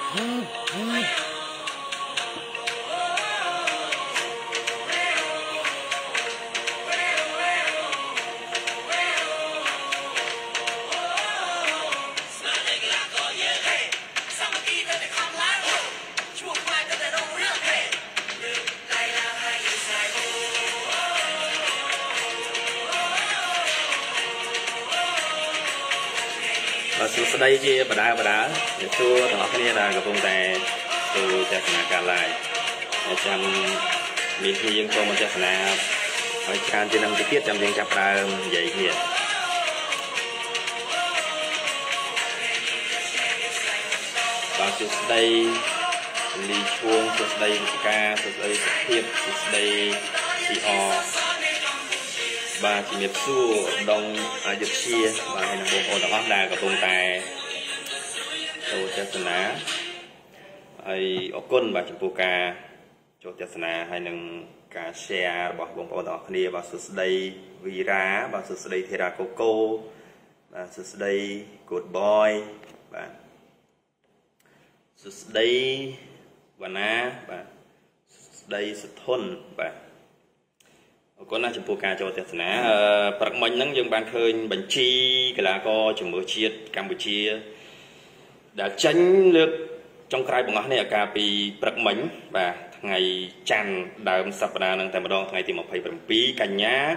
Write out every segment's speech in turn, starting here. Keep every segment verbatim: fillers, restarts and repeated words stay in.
สุดท้ายที่บรรดาบรรดาตัวต่อขึ้นlàกับพงแต่ตัวเจ้าคณะการไล่จำมีที่ยังโตมันเจ้าคณะการจะนำไปเทียบจำยังจับปลาใหญ่เหี้ยบางสุดท้ายลีช่วงสุดท้ายกาสุดท้ายเทียบสุดท้ายซีอbà chỉ miệt xu đông ở dược chia và hay là bộ phận đặc đà của tồn tại tổ chức sân á ai ở quân và chụp bùa cà cho tiết sân á hay là cà xe bỏ bộ phận đặc kia và sự đây vira và sự đây thera coco và sự đây good boy và sự đây vana và đây sự thôn và con là chụp bùa cà cho tiết ná bậc mình nắng dương ban khơi bánh chi cái là co chụp bùa chia Campuchia đã tránh được trong cái bằng ngón này cà pi bậc mình và ngày tràn đầm sập đà năng tại một ngày thì một phẩy bảy pi cành nhá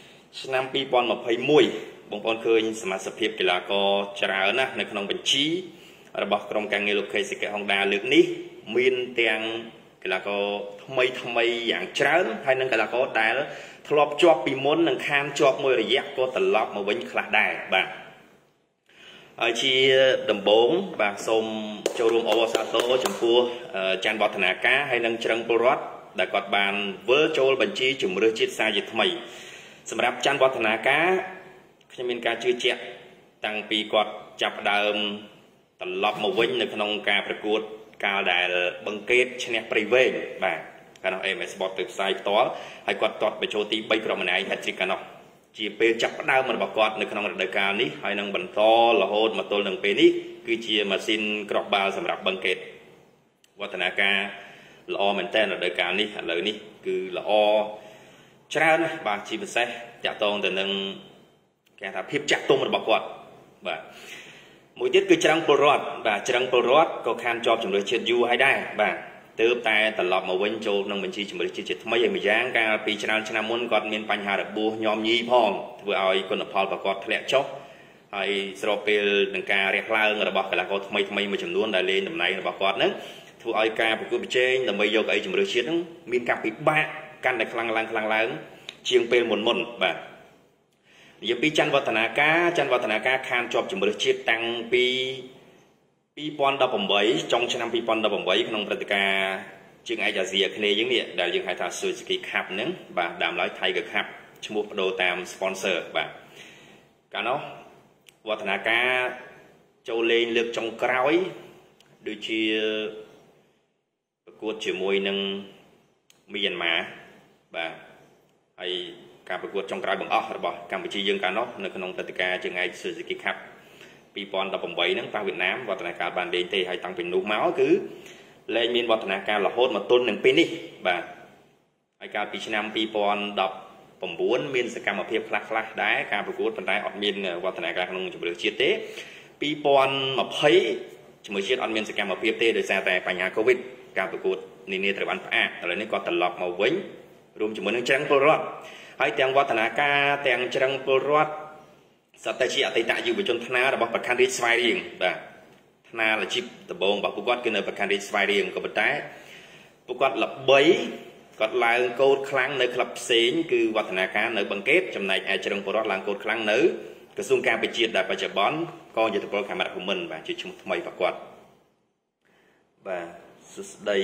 năm pi pon một phẩy mùi bông pon khơi sắm sập hiệp cái là co trà naในขนมบรรชีระบบกรมการเงินโลกเคยสิเกฮองดาเลือกนี้มีนเตียงcái là coทำไมทำไมอย่างเช้าให้นั่งcái là coได้แล้วทลบจอบปีม้วนนังคานจอบมวยระยะก็ตลอดมาวิ่งคลาได้บ้างไอชีดำบงบางสมโจรมอวสานโตจมพูจานบอธนาการให้นังจังปรอดแต่กอดบานเวอร์โจลบัญชีจุ่มเรือจิตสายจิตทำไมสำหรับจานบอธนาการจะมีการชื่อเจ็ดตั้งปีกอดจับดาวตลอดมาวิ่งในขนมการประกวดการได้บังเกตชนะปริเวณบ้างการเอาเอ็มเอสบอทติดสายตัวให้กอดตอดไปโชว์ตีใบกรมนายแฮตทริกกันเนาะจีเปจับดาวมันบอกกอดในขนมรายการนี้ให้นังบรรทอละโหดมาตัวหนึ่งปีนี้คือเชียร์มาซินกรอบบาสำหรับบังเกตวัฒนาการละอมันแต้นรายการนี้เลยนี่คือละอชรานะบางชีเป็นเซ่จะตรงแต่หนึ่งแกทำพิบจับตัวมันบอกกอดแบบมวยที่คือจังปรอดแบบจังปรอดก็การจอบจำเลยเชียร์ยูให้ได้แบบเติบแต่ตลอดมาวิ่งโจนังบัญชีจำเลยจิตทำไมยังไม่ย่างการปีชนะชนะมุนก่อนมีปัญหาระบุยอมยีพองเพื่อเอาคนพอลประกอบทะเลชกไอ้สโลเปลหนึ่งการเรียกเล่าระบอกกันแล้วก็ทำไมทำไมมาจำนวนได้เลยทำไมระบอกก่อนนั้นเพื่อเอาการประกอบเจนทำไมโยกไอ้จำเลยจิตนั้นมีการปิดบ้ากันในคลังลังคลังลังเชียงเปลหมุนหมุนแบบยังปีจันวัฒนาการจันวัฒนาการคานจอบจำเลยจิตตั้งปีปีปอนดับผมไว้จงชนะปีปอนดับผมไว้ขนมปฏิกาจึงไอจะเสียคะแนนยังเนี่ยได้ยังให้ทางซูซิกิขับนึงบ่าดามร้อยไทยกับขับชมูโดตามสปอนเซอร์บ่าการเนาะวัฒนาการโจเลนเลือกจงกร้อยโดยที่ประกวดเฉียวมวยนึงมียันมาบ่าไอการประกวดจงกร้อยบังอ้อหรือบ่การไปชี้ยังการเนาะในขนมปฏิกาจึงไอซูซิกิขับปีปอนดับผมไว้นั่งฟังเวียดนามวัฒนาการบานเดนเทให้ตั้งเป็นนูม้าคือเล่นมีวัฒนาการหล่อโหดมาต้นหนึ่งปีนี่บ่าไอการปีชนามปีปอนดับผมบ้วนมีสกรรมมาเพียบคลักคลักได้การประกวดปันไดอดมีนวัฒนาการขนมจุดเดือดเชียเต้ปีปอนมาเผยจมูกเชียอดมีสกรรมมาเพียบเต้โดยแต่แต่ปัญหาโควิดการประกวดนี่นี่ตระวันพระอะไรนี่ก็ตลอดมาวิ่งรวมจมูกนั่งจังปลอดให้แต่งวัฒนาการแต่งจังปลอดสัตย์เชียติตาอยู่บนจนธนาระบบประกันริสไฟริงแบบธนาละชิบตะบงบอกผู้กอดกันในประกันริสไฟริงก็เป็นได้ผู้กอดหลับใบกอดลายโกดครั้งในคลับเสียงคือวัฒนาการในบังเกตจำในไอจรงปรอดลางโกดครั้งในกระทรวงการไปเจียดได้ปัจจุบันก็จะถูกโปรแกรมของมันแบบจุดชุมทำไมประกวดแบบสุดได้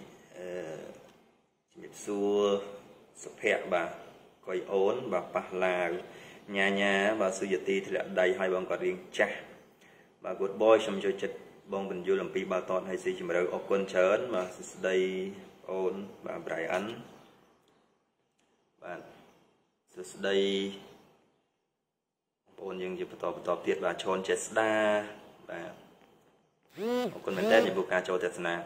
จิตซัวสเปียแบบคอยโอนแบบปะลาญาญาบาสุยตีที่ละได้ให้บางกอดเรียงจ้าบางกอดบอยชมโจจิตบางเป็นยูลำปีบาตอนให้ซีจิมเราออกคนเชิญมาสุดได้โอนบางไบรอันบางสุดได้โอนยังจะต่อต่อเตียดบางชนเจสดาบางออกคนเหมือนได้ในចំពោះការចូលទស្សនា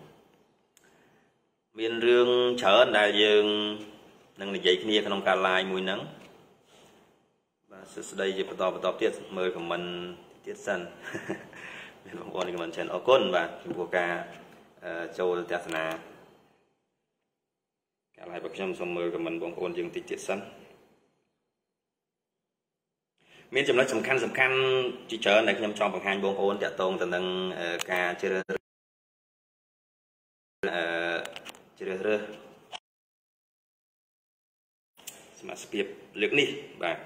មានរឿងច្រើនដែលយើងនឹងនិយាយគ្នាក្នុងការ live មួយហ្នឹងបាទសួស្តីជាបន្តបន្តទៀតមើល comment ទៀតសិនមានបងប្អូន comment ច្រើនអរគុណបាទចំពោះការចូលទស្សនាការ live របស់ខ្ញុំសូមមើល comment បងប្អូនយើងតិចទៀតសិនមានចំណុចសំខាន់សំខាន់ជាច្រើនដែលខ្ញុំចង់បង្ហាញបងប្អូនតាក់ទងទៅនឹងការជ្រើសរើសអឺជ្រើសរើសសមាជិកលើកនេះបាទ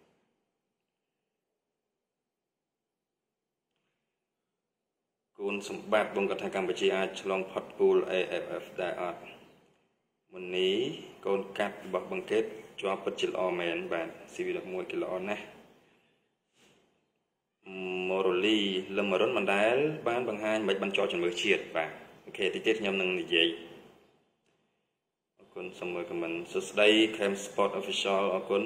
គោលសម្បត្តិបងគាត់ថាកម្ពុជាអាចឆ្លងផុតគោល A F F ដែរអត់មុននេះកូនកាត់របស់បង្កេតជាប់ពិតជាល្អមែនបាទ C V 十一 គឺល្អណាស់ម៉ូរ៉ូលីលឹមរុនមិនដែលបានបង្ហាញមិនបញ្ចោជំនឿជាតិបាទអូខេតិចទៀតខ្ញុំនឹងនិយាយអរគុណសូមមើលខមមិនសួស្ដី Cam Sport Official អរគុណ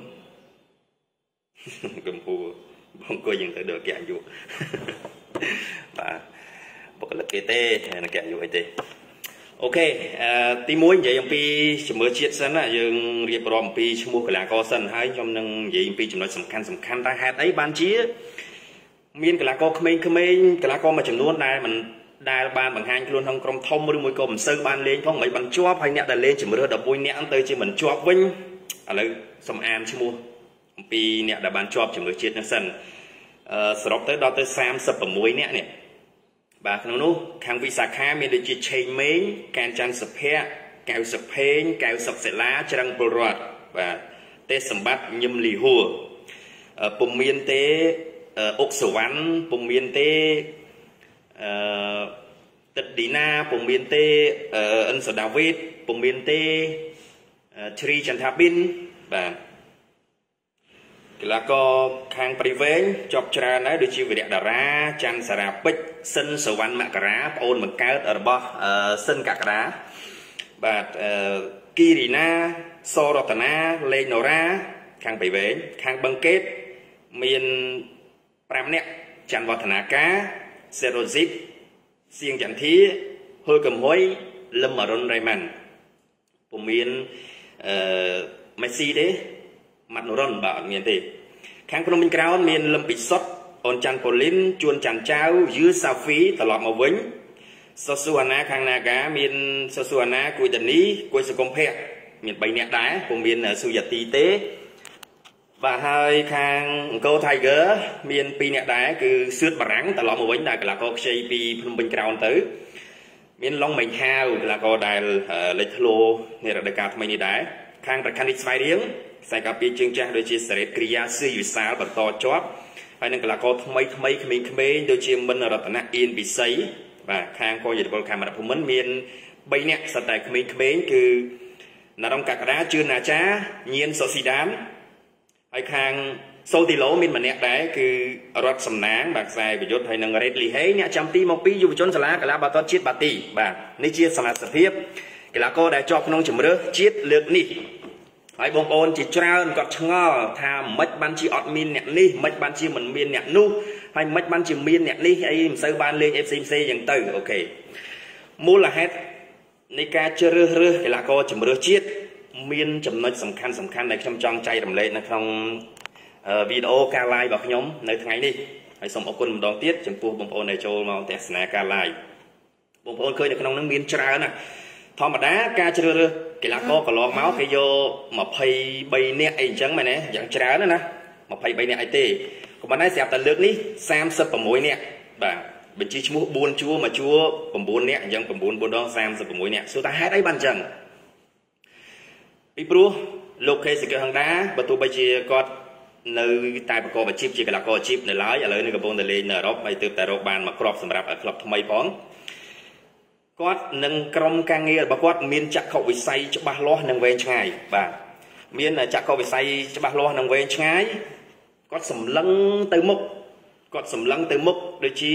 កំពូបងគួយយើងទៅដល់គេអាយុបាទបុគ្គលិកគេទេនៅគេអាយុអីទេអូខេទីមួយនិយាយអំពីជំនឿជាតិសិនណាយើងរៀបរាប់អំពីឈ្មោះកីឡាករសិនហើយខ្ញុំនឹងនិយាយអំពីចំណុចសំខាន់សំខាន់តែហេតុអីបានជាមានកីឡាករក្មេងៗកីឡាករមួយចំនួនដែលមិនដែលបានបង្ហាញខ្លួនក្នុងក្រុមធំឬមួយក៏មិនសូវបានលេងផងមិនបានជាប់ហើយអ្នកដែលលេងជំរឿដប់មួយនាក់ទៅជាមិនជាប់វិញឥឡូវសូមអានឈ្មោះអំពីអ្នកដែលបានជាប់ជំរឿជាតិនេះសិនអឺសរុបទៅដល់ទៅសាមសិបប្រាំមួយនាក់នេះបាទក្នុងនោះខាងវិសាខាមានដូចជាឆេងមេងកានច័ន្ទសុភ័ក្រកៅសុភេងកៅសុកសិលាច្រឹងពលរដ្ឋបាទទេសម្បត្តិញឹមលីហួរពុំមានទេអុកសវណ្ណពុំមានទេអឺទឹកឌីណាពុំមានទេអិនសូដាវីតពុំមានទេជ្រីចន្ទថាប៊ីនបាទកីឡាករខាងព្រៃវែងជាប់ច្រើនដែរដូចជាវិរៈតារាច័ន្ទសារាពេជ្រសិនសវណ្ណមករាប្អូនបង្កើតរបស់សិនកក្កដាបាទគីរីណាសរតនាលេងណូរ៉ាខាងព្រៃវែងខាងបឹងកេតមានប្រាំនាក់ច័ន្ទវឌ្ឍនាការសេរ៉ូស៊ីបសៀងចន្ទធាហុលកំហុយលឹមអរុនរ៉េម៉ាន់ពុំមានអឺមេស៊ីទេម៉ាត់នូរុនបាទអត់មានទេខាងភ្នំពេញក្រោនមានលឹមពិសុតអូនច័ន្ទប៉ូលីនជួនច័ន្ទចៅយឺសាហ្វីត្រឡប់មកវិញសសុអាណាខាងណាកាមានសសុអាណាគួយតានីគួយសង្គមភៈមានបីនាក់ដែរពុំមានសុយទីទេបាទហើយខាងអង្គរ Tiger មានពីរនាក់ដែរគឺសឿតបារាំងត្រឡប់មកវិញដែលកីឡាករខ្ចីពីភ្នំពេញក្រោនទៅមានឡុងមេងហាវកីឡាករដែលលេចធ្លោនៃរដូវកាលថ្មីនេះដែរខាងប្រខណ្ឌនេះស្វ័យរៀងខ្សែការពារជើងចាស់ដូចជាសេរីគ្រីយ៉ាស៊ីវិសាលបន្តជាប់ហើយនឹងកីឡាករថ្មីថ្មីក្មេងៗដូចជាមិនរតនៈអៀនពិសីបាទខាងកោយពលកាមេរ៉ាភូមិន្ទមានបីនាក់សិតតែក្មេងៗគឺណារងកក្កដាជឿនអាចារ្យញៀនសុស៊ីដានហើយខាងសូទីឡូមានម្នាក់ដែរគឺរតសំណាងបាទខ្សែប្រយុទ្ធហើយនឹងរ៉េតលីហេអ្នកចាំទីមកពីយុវជនសាលាកីឡាបាល់ទាត់ជាតិបាទីបាទនេះជាសមាជិកភាពកីឡាករដែលជាប់ក្នុងជម្រើសជាតិលើកនេះហើយបងប្អូនជាច្រើនគាត់ឆ្ងល់ថាមិនបានជាអត់មានអ្នកនេះមិនបានជាមិនមានអ្នកនោះហើយមិនបានជាមានអ្នកនេះអីមិនសូវបានលេង F C C យ៉ាងទៅអូខេមូលហេតុនៃការជ្រើសរើសកីឡាករជម្រើសជាតិមានចំណុចសំខាន់សំខាន់ដែលខ្ញុំចង់ចែករំលែកនៅក្នុងវីដេអូការ live របស់ខ្ញុំនៅថ្ងៃនេះហើយសូមអរគុណម្ដងទៀតចំពោះបងប្អូនដែលចូលមកទស្សនាការ live បងប្អូនឃើញនៅក្នុងនោះមានច្រើនណាស់ធម្មតាការជ្រើសរើសកីឡាករកន្លងមកគេយកម្ភៃបីនាក់អីអញ្ចឹងមែនទេយ៉ាងច្រើនណាម្ភៃបីនាក់អីទេក៏ប៉ុន្តែស្រាប់តែលើកនេះសាមសិបប្រាំមួយនាក់បាទបញ្ជីឈ្មោះបួនជួរមួយជួរ៩នាក់អញ្ចឹង៩ 4ដងសាមសិបប្រាំមួយនាក់សួរថាហេតុអីបានអញ្ចឹងពីព្រោះលោកខេសេកហឹងដាបើទោះបីជាគាត់នៅតែប្រកបអាជីពជាកីឡាករអាជីពនៅឡើយឥឡូវនេះកំពុងតែលេងនៅអឺរ៉ុបហើយទើបតែរកបានមកគ្រាប់សម្រាប់ឲ្យក្លឹបថ្មីផងគាត់នឹងក្រុមការងាររបស់គាត់មានចក្ខុវិស័យច្បាស់លាស់និងវែងឆ្ងាយបាទមានចក្ខុវិស័យច្បាស់លាស់និងវែងឆ្ងាយគាត់សម្លឹងទៅមុខគាត់សម្លឹងទៅមុខដូចជា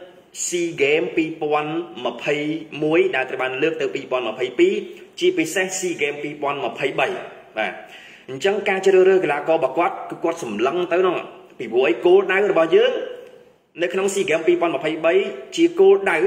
SEA Games ពីរពាន់ម្ភៃមួយដែលត្រូវបានលើកទៅពីរពាន់ម្ភៃពីរជាពិសេស SEA Games ពីរពាន់ម្ភៃបីបាទអញ្ចឹងការជ្រើសរើសកីឡាកររបស់គាត់គឺគាត់សម្លឹងទៅនោះពីព្រោះអីគោលដៅរបស់យើងនៅក្នុង SEA Games ពីរពាន់ម្ភៃបីជាគោលដៅ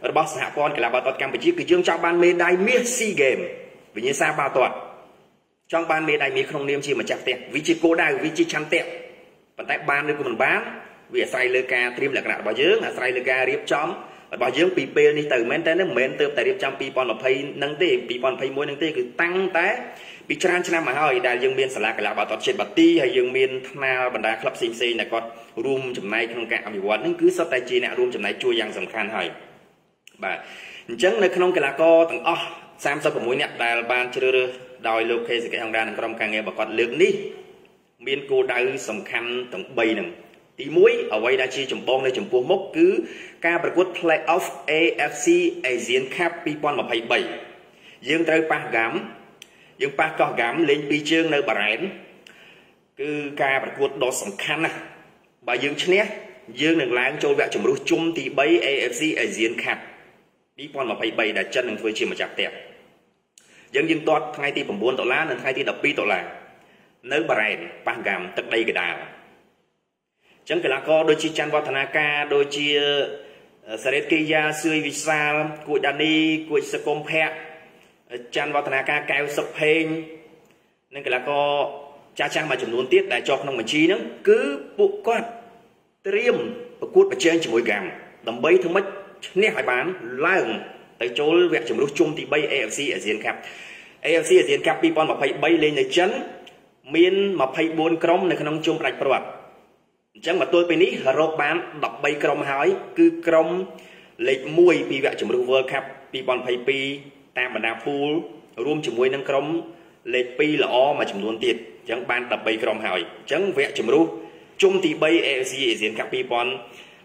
របស់សហព័ន្ធកីឡាបាល់ទាត់កម្ពុជាគឺយើងចង់បានមេដាយមាស SEA Games វិញ្ញាសាបាល់ទាត់ចង់បានមេដាយមាសក្នុងនាមជាម្ចាស់ផ្ទះវាជាគោលដៅវាជាឆន្ទៈប៉ុន្តែបានឬក៏មិនបានវាអាស្រ័យលើការត្រៀមលក្ខណៈរបស់យើងអាស្រ័យលើការរៀបចំរបស់យើងពីពេលនេះទៅមិនមែនតែមិនមែនទើបតែរៀបចំពីរពាន់ยี่สิบនឹងទេពីរពាន់ยี่สิบเอ็ดនឹងទេគឺតាំងតែពីច្រើនឆ្នាំមកហើយដែលយើងមានសាលាកីឡាបាល់ទាត់ជាតិបាទីហើយយើងមានថ្នាលបណ្ដាក្លឹបផ្សេងៗដែលគាត់រួមចំណែកក្នុងការអភិវឌ្ឍនឹងគឺសុទ្ធតែជាអ្នករួមចំណែកជួយយ៉ាងសំខាន់ហើយបាទអញ្ចឹងនៅក្នុងកីឡាករទាំងអស់សាមសិប៦នាក់ដែលបានជ្រើសរើសដោយលោកខេសេកហុងដានិងក្រុមការងាររបស់គាត់លើកនេះមានគោលដៅសំខាន់ទាំងបីហ្នឹងទីមួយអ្វីដែលជាចម្បងនៅចំពោះមុខគឺការប្រកួត Play-off เอ เอฟ ซี Asian Cup ยี่สิบยี่สิบสามយើងត្រូវប៉ះហ្គាំយើងប៉ះកោះហ្គាំលេងពីរជើងនៅបារ៉ែនគឺការប្រកួតដ៏សំខាន់ណាស់បើយើងឈ្នះយើងនឹងឡើងចូលវគ្គជម្រុះជុំទីបី เอ เอฟ ซี Asian Cup ยี่สิบยี่สิบสามដែលចិននឹងធ្វើជាម្ចាស់ផ្ទះយើងយើងទាត់ថ្ងៃទីchínដុល្លារនិងថ្ងៃទីដប់ពីរដុល្លារនៅបារ៉ែនប៉ះហ្គាំទឹកដីកដាលចឹងកីឡាករដូចជាច័ន្ទវឌ្ឍនាការដូចជាសារ៉េតគីយ៉ាសឿយវិសាលគួយដានីគួយសកុមភ័ក្រច័ន្ទវឌ្ឍនាការកែវសុកភេងនិងកីឡាករចាស់ចាស់មួយចំនួនទៀតដែលជាប់ក្នុងបញ្ជីហ្នឹងគឺពួកគាត់ត្រៀមប្រកួតប្រជែងជាមួយហ្គាំដើម្បីធ្វើម៉េចឈ្នះឲ្យបានឡើងទៅចូលវគ្គជម្រុះជុំទីបី เอ เอฟ ซี Asian Cup เอ เอฟ ซี Asian Cup ยี่สิบยี่สิบสามលេងនៅចិនមានยี่สิบสี่ក្រុមនៅក្នុងជុំផ្ដាច់ព្រាត់អញ្ចឹងមកទល់ពេលនេះរកបានដប់បីក្រុមហើយគឺក្រុមលេខមួយពីវគ្គជម្រុះ World Cup ยี่สิบยี่สิบสองតាមបណ្ដាពូលរួមជាមួយនឹងក្រុមលេខពីរល្អមួយចំនួនទៀតអញ្ចឹងបានដប់បីក្រុមហើយអញ្ចឹងវគ្គជម្រុះជុំទីបី เอ เอฟ ซี Asian Cup ยี่สิบยี่สิบสาม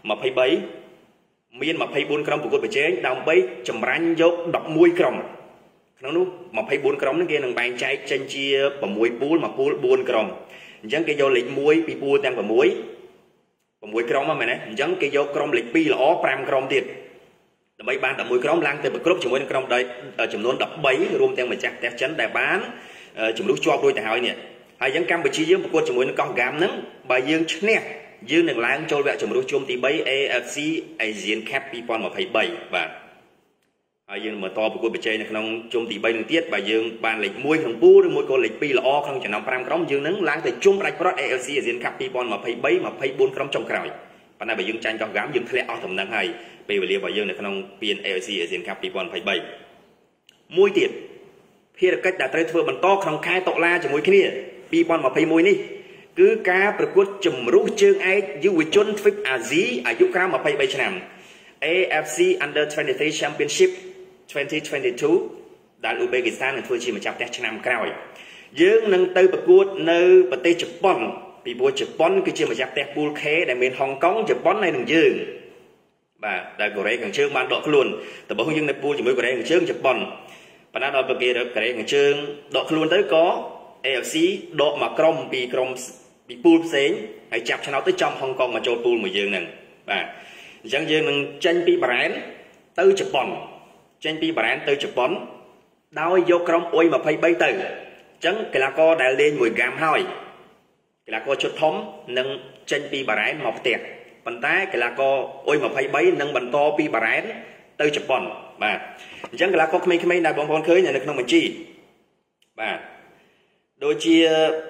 មានยี่สิบสี่ក្រុមប្រកួតប្រជែងដើម្បីចម្រាញ់យកដប់មួយក្រុមក្នុងនោះยี่สิบสี่ក្រុមហ្នឹងគេនឹងបែងចែកចេញជាหกពូលមួយពូលbốnក្រុមអញ្ចឹងគេយកលេខមួយពីពូលទាំង6 6ក្រុមហ្នឹងមែនទេអញ្ចឹងគេយកក្រុមលេខពីរល្អfiveក្រុមទៀតដើម្បីបានដប់មួយក្រុមឡើងទៅប្រគ្រប់ជាមួយនឹងក្រុមចំនួនដប់បីរួមទាំងម្ចាស់ផ្ទះចិនដែលបានជំរុះជាប់រួចទៅហើយនេះហើយអញ្ចឹងកម្ពុជាយើងប្រកួតជាមួយនឹងកោះហ្គាំហ្នឹងបើយើងឈ្នះយើងនឹងឡើងចូលវគ្គជម្រុះជុំទីបី เอ เอฟ ซี Asian Cup ยี่สิบยี่สิบสามបាទហើយយើងមកតប្រកួតប្រជែងនៅក្នុងជុំទីបីនឹងទៀតបើយើងបានលេខមួយក្នុងពូលឬមួយក៏លេខពីរល្អក្នុងចំណោមfiveក្រុមយើងនឹងឡើងទៅជុំផ្ដាច់ព្រាត់ เอ เอฟ ซี Asian Cup ยี่สิบยี่สิบสามยี่สิบสี่ក្រុមចុងក្រោយប៉ុន្តែបើយើងចាញ់កោះហ្គាំយើងធ្លាក់អស់ដំណឹងហើយពេលវេលារបស់យើងនៅក្នុងពាន เอ เอฟ ซี Asian Cup ยี่สิบยี่สิบสามមួយទៀតភារកិច្ចដែលត្រូវធ្វើបន្តក្នុងខែតុលាជាមួយគ្នាยี่สิบยี่สิบเอ็ดនេះគឺការប្រកួតជម្រុះជើងឯកយុវជនទ្វីបអាស៊ីអាយុក្រោមยี่สิบสามឆ្នាំ เอ เอฟ ซี Under ยี่สิบสาม Championship ยี่สิบยี่สิบสองដែលឧបេគីស្ថាននឹងធ្វើជាម្ចាស់ផ្ទះឆ្នាំក្រោយយើងនឹងទៅប្រកួតនៅប្រទេសជប៉ុនពីព្រោះជប៉ុនគឺជាម្ចាស់ផ្ទះពូល K ដែលមានហុងកុងជប៉ុនហើយនឹងយើងបាទដែលកូរ៉េខាងជើងបានដកខ្លួនដំបូងយើងនៅពូលជាមួយកូរ៉េខាងជើងជប៉ុនប៉ុន្តែដល់ប្រគេកូរ៉េខាងជើងដកខ្លួនទៅក៏ เอ เอฟ ซี ដកមកក្រុមពីក្រុមពីពូលផ្សេងហើយចាប់ឆ្នោតទៅចំហុងកុងមកចូលពូលមួយយើងហ្នឹងបាទអញ្ចឹងយើងនឹងចេញពីបារ៉ែនទៅជប៉ុនចេញពីបារ៉ែនទៅជប៉ុនដោយយកក្រុមអ៊ុយยี่สิบสามទៅអញ្ចឹងកីឡាករដែលលេងមួយហ្គាំហើយកីឡាករជុតធំនឹងចេញពីបារ៉ែនមកផ្ទះប៉ុន្តែកីឡាករអ៊ុយยี่สิบสามនឹងបន្តពីបារ៉ែនទៅជប៉ុនបាទអញ្ចឹងកីឡាករក្មេងៗដែលបងប្អូនឃើញនៅក្នុងបញ្ជីបាទដូចជា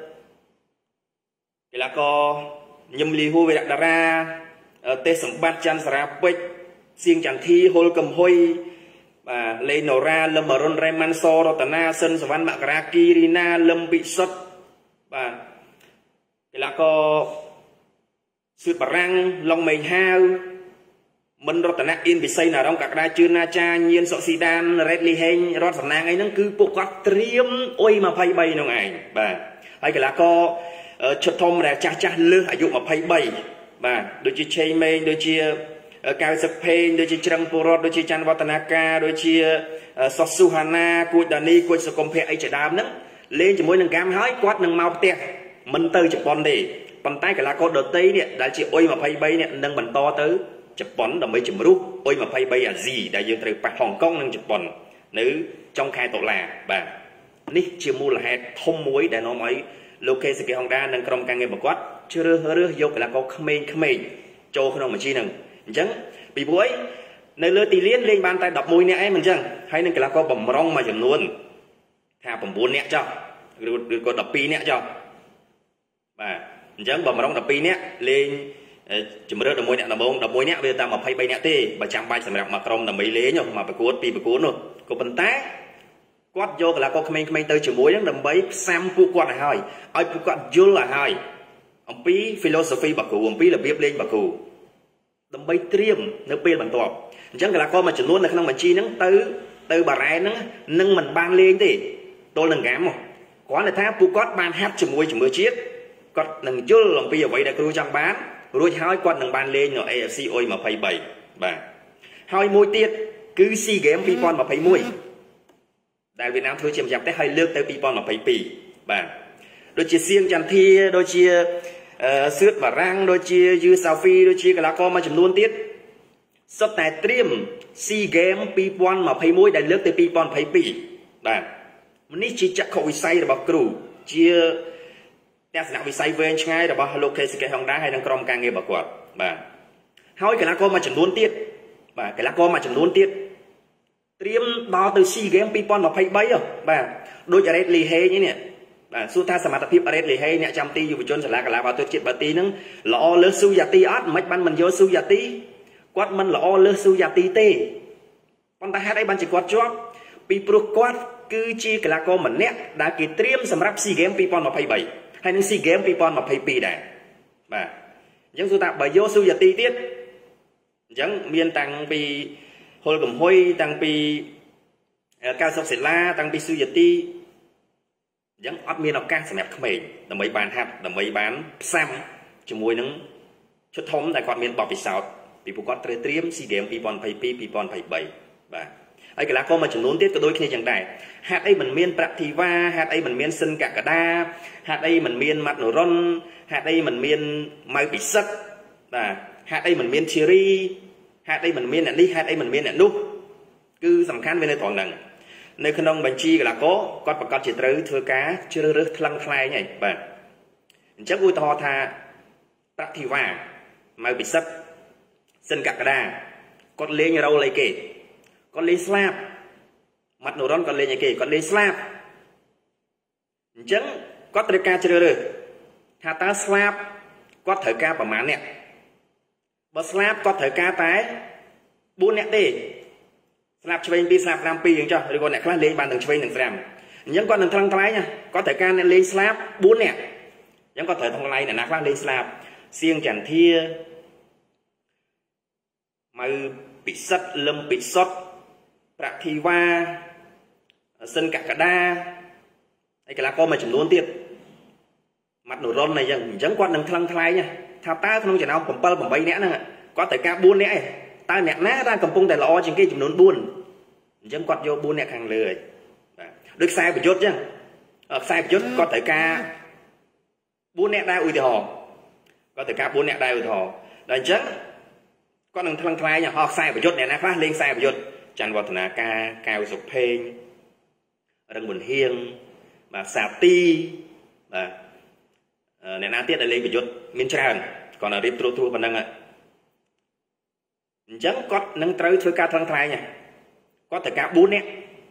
កីឡាករញឹមលីហ៊ូវេរៈតារាទេសសម្បត្តិច័ន្ទសារាពេជ្រសៀងចន្ទធីហុលកំហ៊ុយបាទលេណូរ៉ាលឹមអរុនរ៉េម៉ាន់សរតនាសិនសវណ្ណមករាគីរីណាលឹមពិសុទ្ធបាទកីឡាករសឿតបារាំងឡុងមេងហាវមិនរតនៈអ៊ីនវិស័យណារងកក្កដាជឿនណាចាញៀនសុកស៊ីដានរ៉េតលីហេងរតសំណាងអីហ្នឹងគឺពួកគាត់ត្រៀមអ៊ុយยี่สิบสามហ្នឹងឯងបាទហើយកីឡាករឈុតធំដែលចាស់ចាស់លើសអាយុยี่สิบสามបាទដូចជាឆេងមេងដូចជាកៅសឹកភេងដូចជាច្រឹងពលរដ្ឋដូចជាច័ន្ទវឌ្ឍនាការដូចជាសុសស៊ូហាណាគួចដានីគួចសកុមភៈអីជាដើមហ្នឹងលេងជាមួយនឹងហ្គាំហើយគាត់នឹងមកផ្ទះមិនទៅជប៉ុនទេប៉ុន្តែកីឡាករដទៃនេះដែលជាអ៊ុយยี่สิบสามនេះនឹងបន្តទៅជប៉ុនដើម្បីជំរុះអ៊ុយยี่สิบสามអាស៊ីដែលយើងត្រូវប៉ះហុងកុងនិងជប៉ុននៅចុងខែតុលាបាទនេះជាមូលហេតុធំមួយដែលនាំឲ្យលោកខេសេកហុងដានិងក្រុមការងាររបស់គាត់ជ្រើសរើសយកកីឡាករក្មេងៗចូលក្នុងបញ្ជីហ្នឹងអញ្ចឹងពីព្រោះអី nơi lứa tì liên lên bàn tay đập môi nè ấy mình chăng hay nên cái là có bầm rong mà chấm luôn thà bầm bốn nè cho rồi có đập pi nè cho và chẳng bầm rong đập pi nè lên chấm rớt đập môi nè đập môi đập môi nè bây giờ ta mà phay bay nè tê và chạm bay sầm rạp mà crom đập mấy lế nhở mà phải cuốn pi phải cuốn luôn có bận té quát vô cái là có khmeng khmeng tới chữ muối đó đập mấy sam pu quát là hai ai pu quát vô là hai ông pi philosophy bạc cụ ông pi là viết lên bạc cụ đâm bay triêm nó pi bằng tọt chẳng cái là con mà chừng luôn là không mà chi nó từ từ bà rái nó nâng mình ban lên thì tôi lần gám không có là tháp pu quát ban hát chừng muối chừng mưa chiết quát nâng vô lòng pi ở vậy đã cứ trong bán rồi hai quát nâng ban lên rồi a ép xê ôi mà phải bảy bà hai môi tiết cứ si game pi con mà phải môi đại Việt Nam thôi chiếm chạm tới hai lướt tới pi con mà phải pi bà đôi chia xiên chăn thi đôi chia sướt và rang đôi chia dư sao phi đôi chia cái lá con mà chấm luôn tiết sắp tại triêm si game pi con mà phải môi đại lướt tới pi con phải pi bà mình chỉ chắc khẩu say là bảo cừu chia đa sản bị say về ngay là bảo lô kê cái hòn đá hay đang crom càng nghe bảo quạt bà hỏi cái lá con mà chấm luôn tiết bà cái lá con mà chấm luôn tiết triêm đo từ si game pi con mà phải bay rồi bà đôi chả đấy lì hê như nè bà su tha sắm tập ở đây lì hê nè trăm ti dù chôn sẽ là cái lá vào tôi chết bà ti nứng lọ lơ su giả ti ớt mấy ban mình vô su giả ti quát mình lọ lơ su giả ti tê con ta hát ấy ban chỉ quát cho pi pro quát cứ chi cái lá con mình nè đã kịp triêm sắm ráp si game pi con mà phải bay hay những si game pi con mà phải pi này bà giống su ta bởi vô su giả ti tiết giống miền tăng pi hồi cầm hôi tăng pi cao sốc sệt la tăng pi su giả ti giống ớt miên học ca sẽ mẹp không mệt là mấy bàn hạt là mấy bán sam cho mùi nắng chút thống tại con miên bọc bị sọt bị phụ con tre triếm si game pi pon pay pi pi pon pay bảy bà ấy cái lá con mà chừng nón tiếp cái đôi khi chẳng đại hạt ấy mình miên bạc thì va hạt ấy mình miên sân cả cả đa hạt ấy mình miên mặt nổ ron hạt ấy mình miên mai bị sắc bà hạt ấy mình miên cherry hạt ấy mình miên nè đi hạt ấy mình miên nè nút cứ sầm khăn bên đây toàn nằng nơi khăn ông bánh chi là có con bạc con chỉ tới thưa cá chưa rớt lăng phai nhảy bà chắc vui to tha bạc thì va mai bị sắc sân cả cả đa con lên như đâu lấy kể con lên slab mặt nổ ron con lên như kể con lên slab chẳng có tới ca chưa được tha ta slab có thời ca bằng má nè bớt slab có thời ca tái buôn nè đi slab chơi pi slab năm pi cho rồi con nè khác lên bàn đừng chơi đừng làm những con đừng thăng thái nha có thể ca lên slab buôn nè những có thể thăng lay nè nạc lên slab xiên chẳng thia mà bị sắt lâm bị sót bạc thì va sân cả cả đa đây cái là con mà chừng luôn tiết mặt nổ ron này chẳng chẳng quan đừng thăng thái nha thao ta không chỉ nào cầm pơ bằng bay nè nè có thể ca buôn nè ta nè ná ra cầm pung tại lò trên kia chừng nón buôn chẳng quạt vô buôn nè hàng lười được sai bị chốt chứ sai bị chốt có thể ca buôn nè đai ui thì họ có thể ca buôn nè đai ui thì họ là chắc con đừng thăng thái nha họ sai bị chốt nè ná phát lên sai bị chốt chẳng vào thằng ca cao sụp phê rừng buồn hiên mà xà ti và nè ná tiết là lên bị chốt miên tràn còn ở đây trôi trôi còn đang ạ chẳng có nâng tới thưa ca thăng thái nha có thể ca bốn nè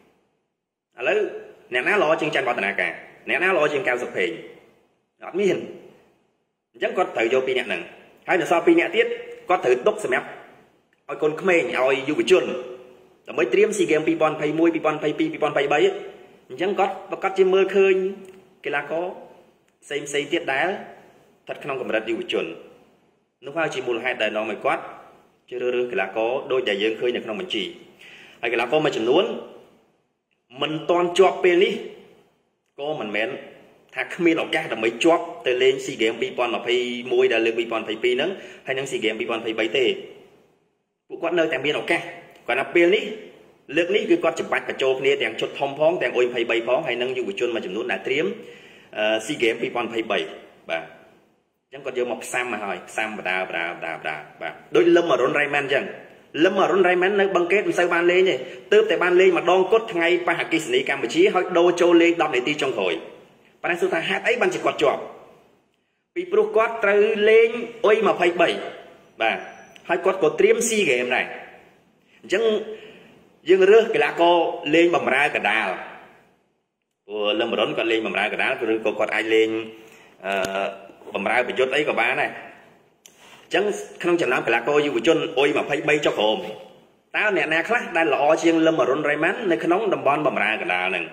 à lấy nè ná lo trên chân vào thằng cả nè ná lo trên cao sụp phê đó mới hình chẳng có thời vô pi nè nè hay là so pi nè tiết có thử đốc xem ép ôi con khmeng ôi du bị chuồn là mới triếm si game pi pon pay mui pi pon pay pi pi pon pay bảy chẳng có có chỉ mưa khơi cái là có xem xây tiết đá thật không cầm đặt du bị chuồn lúc nào chỉ một hai đời nó mới quát chứ đưa cái là có đôi đại dương khơi nhà không mình chỉ hay cái là có mà chừng nuốn mình toàn chọc bên đi có mình mến thà khmei lọc cá là mấy chọc từ lên si game pi pon mà pay mui đã lên pi pon pay pi nắng hay năng si game pi pon pay bảy tê vụ quát nơi tạm biên lọc cá còn là bên đi lực ní cứ con chụp bạch và trộn nè đèn chốt thông phóng đèn ôi pay bảy phóng hay năng dùng chôn mà chừng nuốn là triếm si game pi pon pay bảy bà chẳng còn vô một sam mà hỏi sam mà đào đào đào đào bà đôi lâm mà rôn rayman chẳng lâm mà rôn rayman nơi băng kết sao ban lên nhỉ tớp tại ban lên mà đong cốt ngay pa hạt kỳ Campuchia hỏi đô châu lên đọc để ti trong hồi bà đang số thang hát ấy ban chỉ quạt chọp bị pro quát tới lên ôi mà pay bảy bà hai quát có triếm si game này chẳng dương rước cái lá cô lên bầm ra cả đào của lâm rốn còn lên bầm ra cả đào rồi cô còn ai lên bầm ra bị chốt ấy của ba này chẳng không chẳng nói cái lá cô như buổi chôn ôi mà phải bay cho khổ tao nè nè khác đây là o chiên lâm rốn ray mắn nơi khăn nóng đầm bon bầm ra cả đào này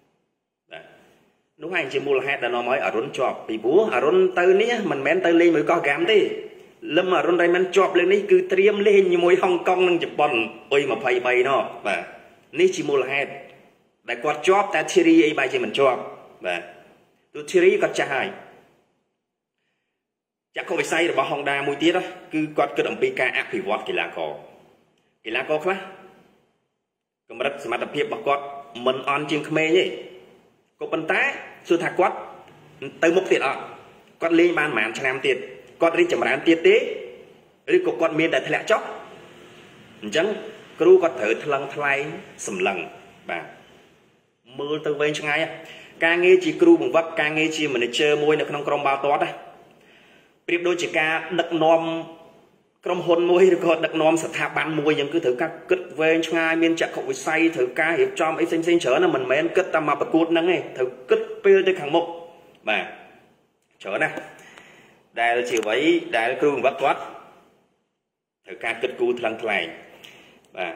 đúng anh chỉ mua là hai đàn nó mới ở rốn chọp bị búa ở rốn tư ní mình men tư lên mới có gám đi lâm mà rốn ray mắn chọp lên ní cứ tiêm lên như môi Hong Kong năng chụp bòn ôi mà phải bay nó và ní chỉ mua là hai đại quạt chọp ta thiri ấy bay chỉ mình chọp và tôi thiri có trai chắc không phải say được bao Honda mùi tiết đó cứ quạt cứ động pk áp thì vọt kỳ lạ cò kỳ lạ cò khác còn mà đất mặt tập hiệp bảo quạt mình on chiên khmer nhỉ có bắn tá xưa thạc quát từ một tiệt à quát lên ban màn cho nam tiệt quát đi chậm rãi tiệt tế đi cục quát miên đại thẹn chóc chẳng kêu quát thử thằng thay sầm lần bà mưa từ bên trong ngay ca nghe chỉ kêu bằng vấp ca nghe chỉ mình chơi môi được không trong bao toát đây biết đôi chỉ ca đặc nom trong hôn môi được còn đặc nom sạch tháp ban môi nhưng cứ thử các cất về trong ngay miên chặt không bị say thử ca hiệp cho mấy sinh sinh trở là mình men cất tam mà bật cột nắng này thử cất pê tới hàng mục mà trở này đây là chỉ với đây là kêu vấp toát thử ca cất cu thằng thầy và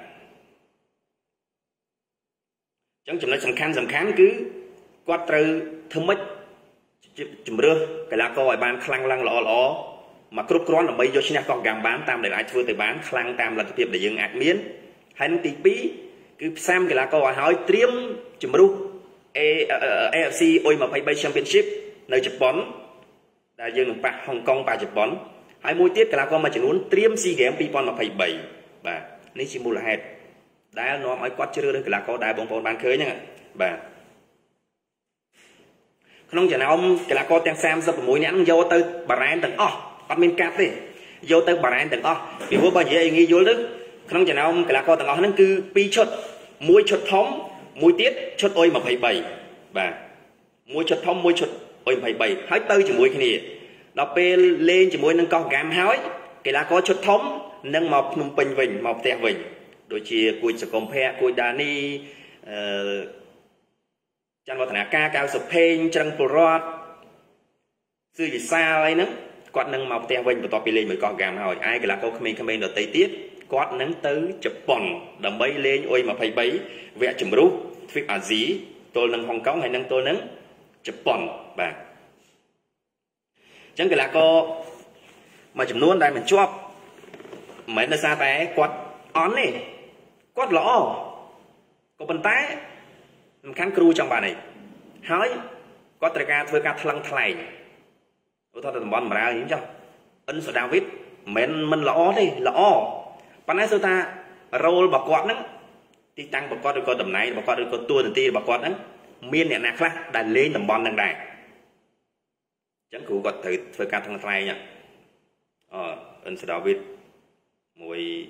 chẳng chừng nó sầm khăn sầm khán cứ quát từ thơm mít chùm rưa cái lá coi ban khăng lăng lọ lọ mà cướp con là bây giờ xin con gàm bán tam để lại thưa từ bán khăng tam là tiệp để dừng ạt miến hay nó tí pí cứ xem cái lá coi hỏi tiêm chùm rưu a ép xê ôi mà phải bay championship nơi Japan đại dương bạc Hong Kong bạc Japan hai mối tiết cái lá coi mà chỉ muốn tiêm sea games pi pon mà phải bảy và nên chỉ mua là hết đã nó mới quát chưa được cái lá coi đại bóng bóng bán khơi nhá bà không chỉ nào ông cái là con tiếng xem sắp mũi nhãn vô tới bà rán từng o bắt mình cắt đi vô tới bà rán từng o vì vô bao nhiêu anh nghĩ vô đức không chỉ nào ông cái là con từng o nó cứ pi chốt mũi chốt thống mũi tiết chốt ôi mà phải bảy và mũi chốt thống mũi chốt ôi phải bảy hái tư chỉ mũi cái này nó pe lên chỉ mũi nâng con gam hói cái là có chốt thống nâng mọc nung bình vinh mọc tẹt vinh đôi chia cùi sờ công phe cùi đà ni chẳng có thể là ca cao sụp phên chân pro rót sư gì xa ấy nữa quạt nâng màu teo vinh và to pi lên mới còn gàm hỏi ai cái là câu comment comment ở tây tiết quạt nâng tới chụp bòn đầm bay lên ôi mà phải bấy vẽ chùm rú việc ở dí tôi nâng Hong Kong hay nâng tôi nâng chụp bòn bà chẳng cái là cô mà chùm luôn đây mình chóp mấy nó xa té quạt ón này quạt lõ có bàn tay khán kêu trong bà này hỏi có tài ca thưa ca thăng thầy tôi thôi tầm bón mà ra hiểu chưa ấn số David mình mình lõ đi lõ bạn ấy sao ta roll bọc quạt nắng đi tăng bọc quạt được con tầm này bọc quạt được con tua ti bọc quạt nắng miên nhẹ nạc khác đã lên tầm bón đang đài chẳng cụ có thử thưa ca thăng thầy nha ờ ấn số David mùi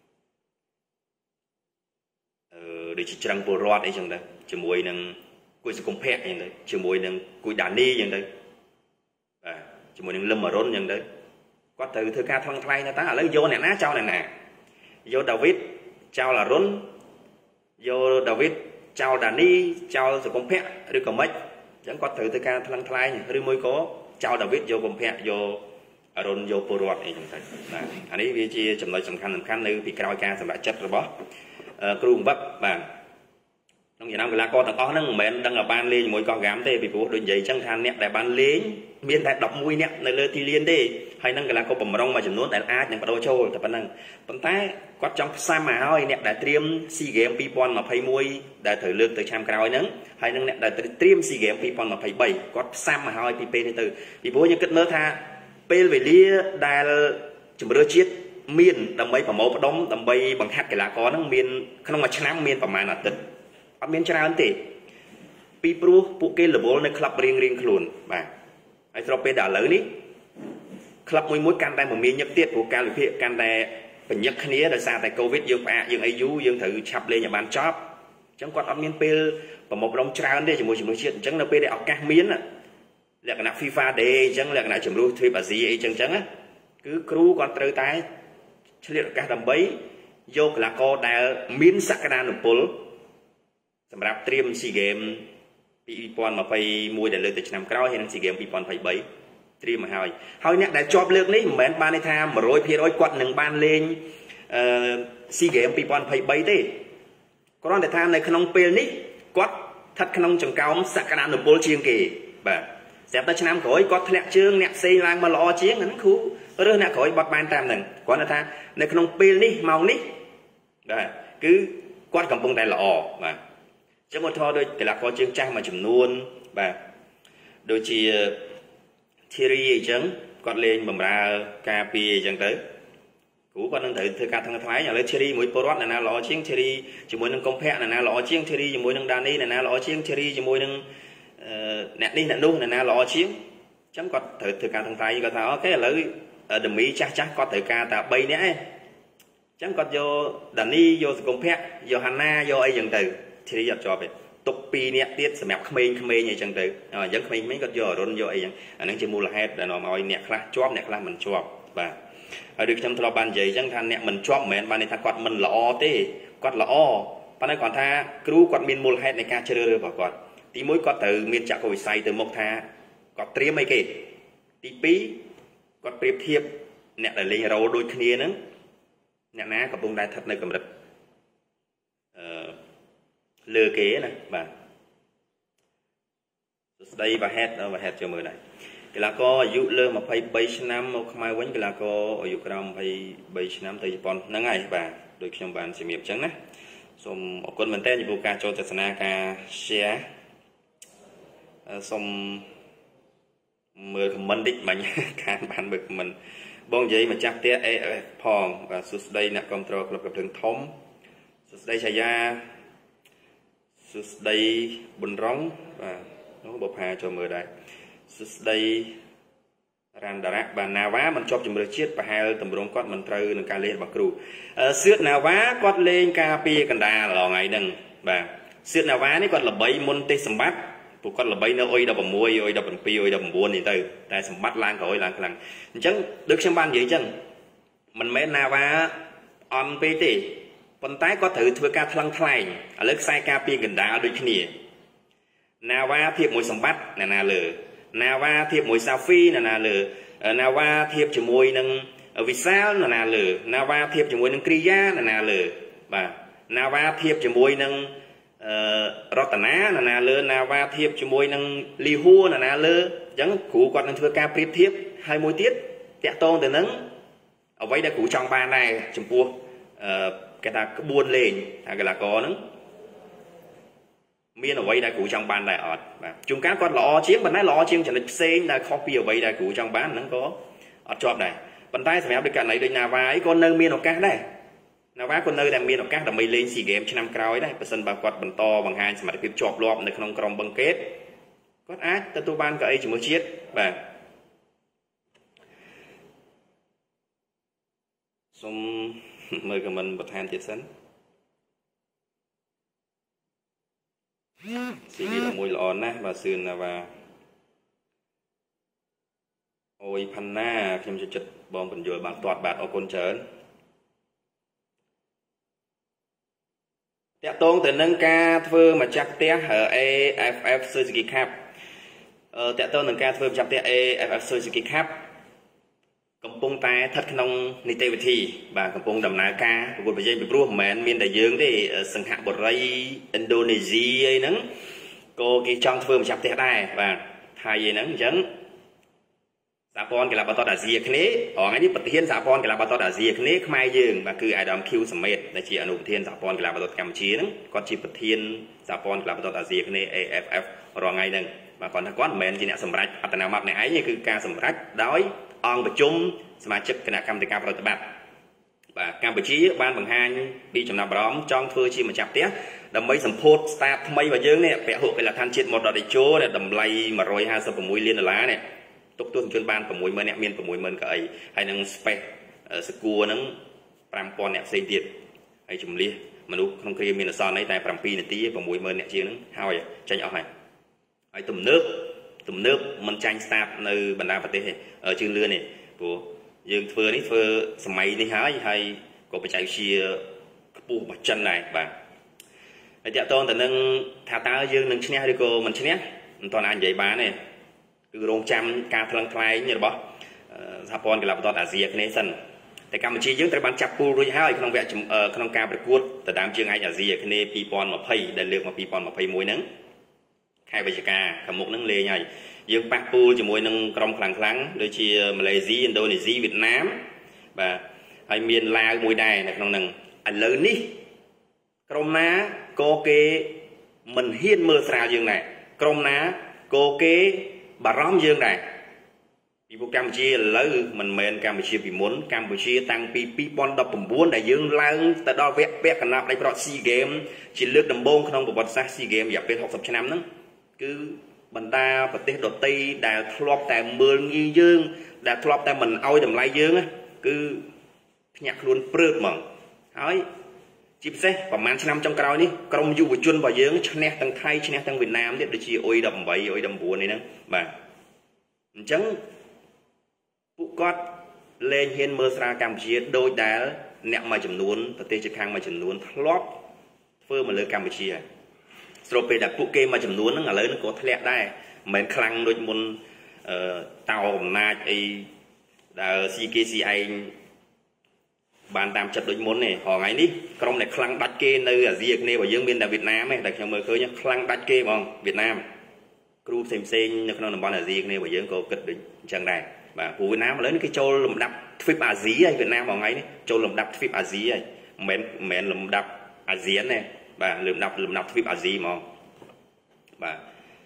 để chỉ trăng bồ rót ấy chẳng đấy chỉ mùi nâng cùi sẽ công phép như đấy chỉ mùi nâng cùi đàn ni như đấy à chỉ mùi nâng lâm mà rôn như đấy có từ thư ca thăng thay nó ta lấy vô này ná trao này nè vô David trao là rôn vô David trao đàn ni trao sẽ công phép rồi còn mấy chẳng có từ thư ca thăng thay rồi mới có trao David vô công phép vô rôn vô bồ rót ấy chẳng đấy anh ấy vì chi chấm nói sầm khăn sầm khăn nơi bị cao ca sầm lại chất rồi bó kêu bắp bà trong Việt Nam cái lá co tầng o nâng mẹ đang ở ban lên mỗi con gám thế vì phụ đôi giày chẳng than nè đại ban lên miền đại đọc mũi nè nơi lơ thì liên đi hay nâng cái lá co bầm rong mà chừng nốt đại a những bắt đầu trôi tập nâng tận tay quát trong sa mà thôi nè đại tiêm sea games pipon mà phay mũi đại thời lương từ trăm cao nâng hay nâng nè đại tiêm sea games pipon mà phay bảy quát sa mà thôi pp này từ vì bố như kết nơ tha p về lia đại chừng bữa chiết miền đầm bay và mẫu đóng đầm bay bằng hạt cái lá có nó miền không mà chăn miền và mà là tịch ở miền chăn tệ pi pro phụ kê là bố nơi club riêng riêng luôn bà ai cho pe đã lớn đi club mỗi mỗi can tay một miền nhập tiết của ca lực hiện can tay phải nhập khné là sao tại covid dương à dương ai du dương thử chập lên nhà bán job chẳng còn ở miền pe và một đống chăn đây chỉ một chỉ một chuyện chẳng là pe để học các miền à là cái nào FIFA để chẳng là cái nào chấm lưu thuê bà gì ấy chẳng chẳng á cứ crew còn tới tay liệt cả đầm bấy vô là co đã miễn sắc cái đàn nộpสำหรับเตรียมซีเกมปีปอนมาไปมวยแต่เลยแต่ชนะกล้าเห็นซีเกมปีปอนไปใบเตรียมมาให้เขาเนี่ยได้จอบเลือกนี้เหมือนบ้านในทางมาโรยเพียร้อยกวดหนึ่งบ้านเลงซีเกมปีปอนไปใบได้ก็ร้อนแต่ทางในขนมเปรี้ยวนี้กวดทัดขนมจังเก่าสักกระดานหนุบโบลเชียงเก๋แบบแสบตาชนะขอยกวดทะเลเชิงเนี่ยเซงลางมาล้อเชียงนั้นคือเรื่องเนี่ยขอยบอดบานตามหนึ่งก่อนนะท่านในขนมเปรี้ยวนี้เมานี้ได้คือกวดกับปงได้ล้อมาจะมาทอโดยแต่ละข้อเชื่อจ้างมาจำนวนแบบโดยที่ทีรีจังก็เล่นบำรากาปีจังเต๋อกูก็นั่งถือถือการทางท้ายอย่างเลยทีรีมวยโปรวัตนะนะล้อเชียงทีรีจมวยนั่งกองแพะนะนะล้อเชียงทีรีจมวยนั่งดานี่นะนะล้อเชียงทีรีจมวยนั่งแหนนี่แหนนู่นนะนะล้อเชียงจังก็ถือถือการทางท้ายก็ถามโอเคเลยเดมีจ้าจ้าก็ถือการแต่ใบเนี้ยจังก็โยดานี่โยสกองแพะโยฮันน่าโยไอจังเต๋อทีนี้อยากจอบไปตกปีเนี้ยเตี้ยสมัยขมิ้นขมิ้นอย่างจังเลยยังขมิ้นไม่ก็ย่อร้นย่อไอ้ยังอันนั้นจะมูลเหตุแต่นอมาไอ้เนี่ยคลาชอบเนี่ยคลามันชอบบ่าดูจำทรบานใหญ่จังทันเนี่ยมันชอบเหมือนบานในทางกอดมันละอเต้กอดละอปานนั้นก่อนท่ากรู้กอดมีมูลเหตุในการเชื่อเรือบ่กอดตีมุ้ยกอดตือมีจากโควิดไซตือมกท่ากอดเตรียมไม่เกตตีปีกอดเปรียบเทียบเนี่ยแต่เลี้ยงเราโดยเคลียร์นั้นเนี่ยนะกับวงได้ทัดในกำลังเลือเก๋นะบ่าสุดท้ายบ่าเฮ็ดเอาบ่าเฮ็ดเจอมือไหนกีฬาก็อายุเริ่มมาไปใบชนะมาขมายวันกีฬาก็อายุกระดมไปใบชนะตัวญี่ปุ่นนั่งไงบ่าโดยขยมบานเสียมีบจังนะสมคนเหมือนเต้นอยู่บุกการโจทย์ศาสนาการเชียสมมือขมันดิบมันการบานบึกมันบ้องใหญ่มาจับเตี้ยเอพองvàสุดท้ายเนี่ยกรมตรกลับกับถึงทอมสุดท้ายชายาสุดท้ายบนร้องvà nóบพาcho mưa đâyสุดท้ายรันดาระบานนาวามันชอบจมูกเชียดไปให้ตำรวจก็มันตรึงการเล่นบักครูเสื้อนาวาก็เล่นกาปีกันดาหล่อไงหนึ่งแบบเสื้อนาวานี่ก็ระบายมนต์สมบัติพวกก็ระบายเนื้ออ้อยดอกมวยอ้อยดอกปีอ้อยดอกบัวนี่เตยแต่สมบัติล้างก็อ้อยล้างพลังจังดึกเชื่อบ้านอย่างจังมันไม่นาวาอ่อนไปตีปนท้ายก็ถือถือการพลังทลายเลิกใส่กาปีกันดาโดยขี้นี่นาวาเทียบมวยสมบัตินานาเลยนาวาเทียบมวยซาฟีนานาเลยนาวาเทียบจมวยนึงวิซาลนานาเลยนาวาเทียบจมวยนึงกริยานานาเลยบ่านาวาเทียบจมวยนึงรัตนานานาเลยนาวาเทียบจมวยนึงลีฮัวนานาเลยยังขู่ก่อนนั่งถือการเปรียบเทียบให้มวยเทียบแตะตรงแต่นั้นเอาไว้ได้ขู่จังบานได้จมพัวแกตากบวนเลยอะไรละก่อนนั้นมีนเอาไว้ได้กูจังบ้านได้อดจุ่มก้าก็หล่อเชียงบันได้หล่อเชียงจะได้เซ็งได้คอปีเอาไว้ได้กูจังบ้านนั้นก็อดจอบได้บันได้สมัยด้วยกันไหนด้วยนาวาไอ้คนเนื้อมีนเอาก้าได้นาวาคนเนื้อแต่มีนเอาก้าแต่ไม่เล่นสี่เกมชนะกราวได้เปอร์เซ็นต์บางกอดบันโตบางหางสมัยพิบจอบรอบในขนมกรองบังเกตก็อาจแต่ตัวบ้านก็ไอ้จุ่มเชียดแบบสมเมื่อกับมันประธานเจ็ดสันสิ่งที่เรามวยอ่อนนะว่าซื่อนะว่าโอ้ยพันหน้าพิมพ์จะจัดบอมเป็นโยบางตอดบาดเอาคนเฉินแต่ตรงแต่นังกาเฟื่อมาจักเตะเหอเอฟเอฟซูซูกิครับเออแต่ตรงนังกาเฟื่อมาจักเตะเอฟเอฟซูซูกิครับกำปงตายทัดขนมนิเทศวิธีบางกำปงดำนากาปรากฏไปยังไปรู้เหมือนมีแต่ยืงที่สังหารบทไรอินโดนีเซียนั้นก็กีจังเฟื่อมาจับเตะได้บางไทยนั้นจังสาปอนกีฬาบอลตอดอาเซียคนี้อ๋อไงนี่ปฏิเทียนสาปอนกีฬาบอลตอดอาเซียคนี้ขมายยืงบางคือไอดอมคิวสมัยในชีอนุปฏิเทียนสาปอนกีฬาบอลตอดกัมพูชีนั้นก็ชีปฏิเทียนสาปอนกีฬาบอลตอดอาเซียคนี้เอฟเอฟรอไงนึงบางคนถ้าก้อนเหมือนจีเนี่ยสมรัยอัตนามัดในไอ้นี่คือการสมรัยด้อยองประชุมสมาชิกคณะกรรมการปฏิบัติการประชุมบ้านบางฮันปีจำนำพร้อมจองเฟื่อชีมาจับเตี้ยดำไม่สัมโพธสตาร์ทำไมมาเยอะเนี่ยแปะหัวไปละทันเช็ดหมดดอกดิโจเนี่ยดำไล่มาโรยห้าสิบประมุยเลียนละเนี่ยตุกตุนจนบ้านประมุยเมื่อเนี่ยเมียนประมุยเมื่อก็ไอ้ไอ้นังสเปกสกัวนังปรามปอนเนี่ยเสียดีไอ้จุ่มเลี้ยมนุษย์คงเคลียร์มีนซอนในแต่ปรามปีนาทีประมุยเมื่อเนี่ยเชียงนังห้าวใจเอาให้ไอ้ตุ่มเนื้อตุ่มเนื้อมันใจสตาร์ทในบรรดาประเทศชื่อเรือเนี่ยปูยืมเฟื่อนี่เฟื่อสมัยนี้หายให้ก็ไปใจเชียปูบจันnày bàไอ้เจ้าตัวแต่นึงถ้าตายืนนึงชนะดีกว่ามันชนะตอนอันใหญ่บ้านเนี่ยคือโรงจำการพลังไฟเนี่ยหรอปะสหปอนกับเราตอนอาเซียนในสันแต่การบัญชียืนแต่บัญจับปูรุ่ยห้าขนมแวะขนมการประกวดแต่ตามเชียงไอ้อาเซียนในปีปอนมาเพย์ได้เลือกมาปีปอนมาเพย์มวยนั้นใครไปจัดการขมุกนั้นเลยไงยืนปักปูจมวยนึงกรมคลังครั้งโดยเชียมาเลเซียอินโดนีเซียเวียดนามแบบไอเมียนลาวมวยได้ในขนมนึงอันเลยนี่กรมน้าโกเกมันเฮียนเมื่อสาวยังไงกรมน้าโกเกบารอมยังไงปีพวกกัมพูชีเลยมันเหมือนกัมพูชีปีมุนกัมพูชีตั้งปีปีปอนดับปุ่มบ้วนได้ยังล้างแต่ดอเวะเวะกันนับได้เพราะซีเกมชิลเลือกดำบงขนมประวัติศาสตร์ซีเกมอยากเป็นหกสิบชนะนั้นคือบรรดาประเทศดอตีได้ทลอบแต่เมืองยี่ยืงได้ทลอบแต่มันเอาแต่ไรยืงคืออยากล้วนเปลือกมั่งเฮ้ยจิบเซ่ประมาณชนะจังกราวนี่กรมอยู่จุนบ่อยืงชนะตั้งไทยชนะตั้งเวียดนามเนี่ยโดยชีโอยดำใบโอยดำบัวนี่นะบ่าจังผู้กอดเลนเฮียนเมื่อสระกัมพูชีโดยแต่เนี่ยมาจำนวนประเทศข้างมาจำนวนทลอบเฟื่อมาเลยกัมพูชีสรุปเป็นแต่ผู้เกมมาจำนวนนั่งอะไรนั่งก็ทะเลได้เหมือนคลังโดยมนเตานาไอซีเกซีไอบานตามจัดโดยมนเนี่ยห่อไงนี่กรมเนี่ยคลังดัดเกนในอาเซียนเนี่ยว่ายังเป็นแต่เวียดนามไหมแต่ยังเมื่อเคยเนี่ยคลังดัดเกมองเวียดนามครูเซมเซนในขนมบอลอาเซียนเนี่ยว่ายังก็เกิดเป็นจังได้và của Việt Nam lớn cái châu lồng đập phim Á Dí Việt Nam vào ngày này châu lồng đập phim Á Dí này mến mến lồng đập Á Dí này và lồng đập lồng đập phim Á Dí mà và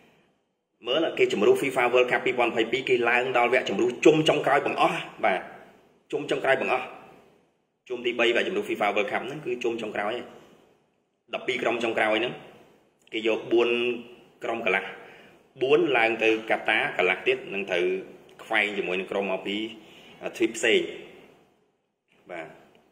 mới là cái chủng loại FIFA World Cup Pipon phải pi cái lang đo vẽ chủng loại chung trong cái bằng ó và chung trong cái bằng ó chung thì bay và chủng loại FIFA World Cup nó cứ chung trong cái ấy đập pi trong trong cái nữa cái vô buôn trong cả là buôn lang từ Qatar cả lạc tiết năng từ quay cho mọi người trong một cái trip xe và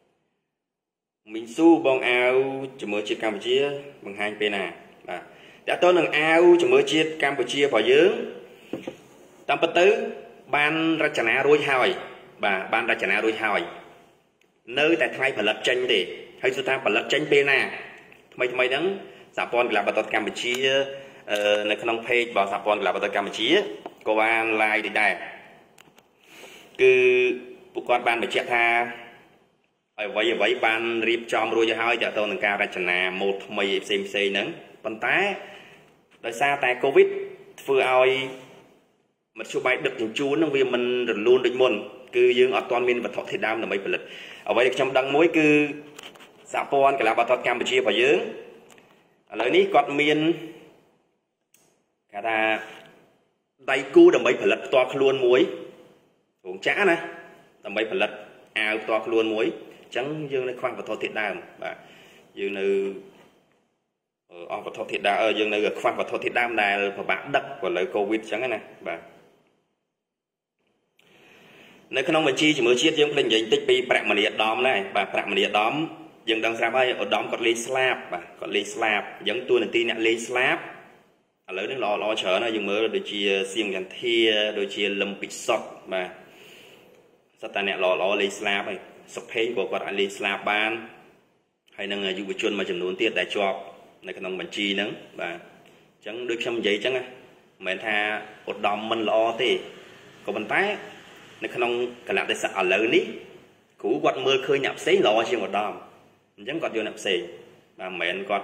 mình su bong ao cho mỗi chiếc Campuchia bằng hai bên à và đã tới lần ao cho mỗi chiếc Campuchia vào dưới tam bất tứ ban ra chả đôi hỏi và ban ra chả đôi hỏi nơi tại thay phải lập tranh để hay chúng ta phải lập tranh bên à mấy mấy đấng giả pon là bắt Campuchiaในขนมเพจบอกสปอนกลับมาตะการบัญชีก็วางลายได้คือบุคคลบ้านไปเช็คท่าไอ้ไว้ไว้บ้านรีบจอมรวยจะให้จะตัวหนึ่งการรัชนาหมดไม่เซมเซนั้นปัญหาโดยซาแต่โควิดฟื้นเอามันช่วยดึกถึงจูนนั่งเวียมันรุนดึกมนคือยังอัดตอนมินบัตรที่ดำหนึ่งไม่ผลิตเอาไว้จำดังมวยคือสปอนกลับมาตะการบัญชีพอเยอะอะไรนี้กอดมินcả ta đầy cú đầm bầy phải lật to luôn muối uống chả này đầm bầy phải lật ao to luôn muối trắng dương này khoan và thọ thiệt đam và dương này ở và thọ thiệt đam ở dương này khoan và thọ thiệt đam này và bạn đập của lời covid trắng này và nơi khăn ông mình chi chỉ mới chiết dương lên dành tích pi bạc mà liệt đóm này và bạc mà liệt đóm dương đang ra bay ở đóm còn lấy slab và còn lấy slab giống tôi là tin nhận lấy slab lấy nó lo lo chờ nó dùng mới đôi chia xiên gần thia đôi chia lâm bị sọt mà sao ta nè lo lo lấy slab này sọt hay của quạt lấy slab ban hay năng dùng chuồn mà chấm nón tiết đại cho này cái nông bản chi nắng và chẳng được xăm giấy chẳng à mình tha một đòn mình lo thì có bàn tay này cái nông cái làm để sợ lớn ní cũ quạt mưa khơi nhập xế lo trên một đòn chẳng còn vô nhập xế và mình còn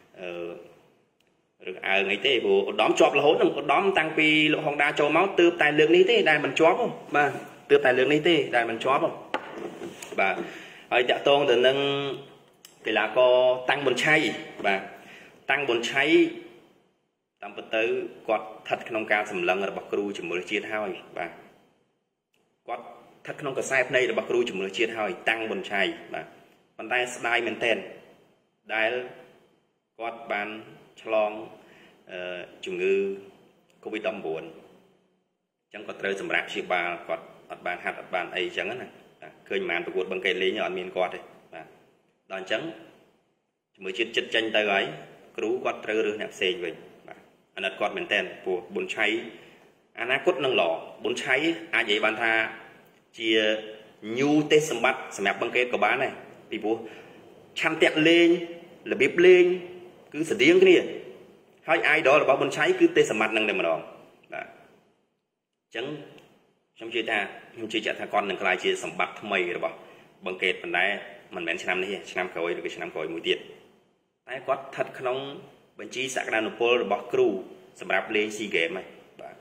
à ngày thế bộ đóm chọp là hỗn đóm tăng pi lộ hồng đa cho máu từ tài lượng ní thế đài mình chóp không mà từ tài lượng ní thế đài mình chóp không và ở chợ tôn từ nâng thì là có tăng bồn chay và tăng bồn chay tăng bật tới quạt thật không cao sầm lăng là bạc ru chỉ mới chia hai và quạt thật không có sai này là bạc ru chỉ mới chia hai tăng bồn chay và bàn tay đai mình tên đai quạt bàn long chung ngư covid đâm buồn chẳng có trời sầm rạp xì ba quạt bàn hạt bàn ấy chẳng á nè khơi màn tụi bằng cây lý nhọn miền quạt đấy đòn trắng mới chết chết tranh tay ấy cứu quạt trời rơi nạp xe vậy anh đặt quạt mình tên của bốn cháy anh á cốt nâng lò bốn cháy ai vậy bàn tha chia nhu tết sầm bắt sầm mẹp bằng cây của bán này thì bố ឆន្ទៈលេងរបៀបលេងគឺស្តៀងគ្នាហើយ idol របស់ប៊ុនឆៃគឺទេសមាត់នឹងតែម្ដងបាទអញ្ចឹងខ្ញុំជឿថាខ្ញុំជឿជាក់ថាគាត់នឹងក្លាយជាសម្បត្តិថ្មីរបស់បង្កេតប៉ុន្តែមិនមែនឆ្នាំនេះទេឆ្នាំក្រោយឬក៏ឆ្នាំក្រោយមួយទៀតតែគាត់ស្ថិតក្នុងបញ្ជីសក្តានុពលរបស់គ្រូសម្រាប់លេង SEA Games ហើយបាទ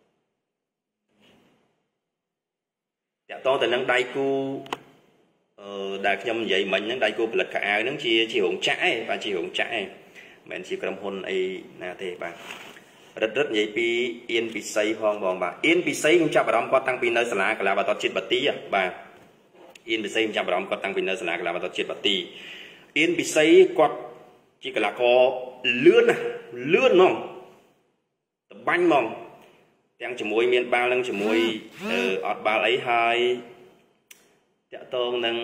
តាក់ទងទៅនឹងដៃគូអឺដែលខ្ញុំនិយាយមិញហ្នឹងដៃគូផលិតខោអាវហ្នឹងជាជារោងចក្រឯងបាទជារោងចក្រឯងមិនមែនជាក្រុមហ៊ុនអីណាទេបាទរឹតរឹតនិយាយពីអៀនពិសីផងបងបាទអៀនពិសីខ្ញុំចាប់អារម្មណ៍គាត់តាំងពីនៅសាលាកីឡាបាល់ទាត់ជាតិបាទីបាទអៀនពិសីខ្ញុំចាប់អារម្មណ៍គាត់តាំងពីនៅសាលាកីឡាបាល់ទាត់ជាតិបាទីអៀនពិសីគាត់ជាកីឡាករលឿនណាលឿនហ្មងតបាញ់ហ្មងទាំងជាមួយមានបាល់នឹងជាមួយអត់បាល់អីហើយតាក់ទងនឹង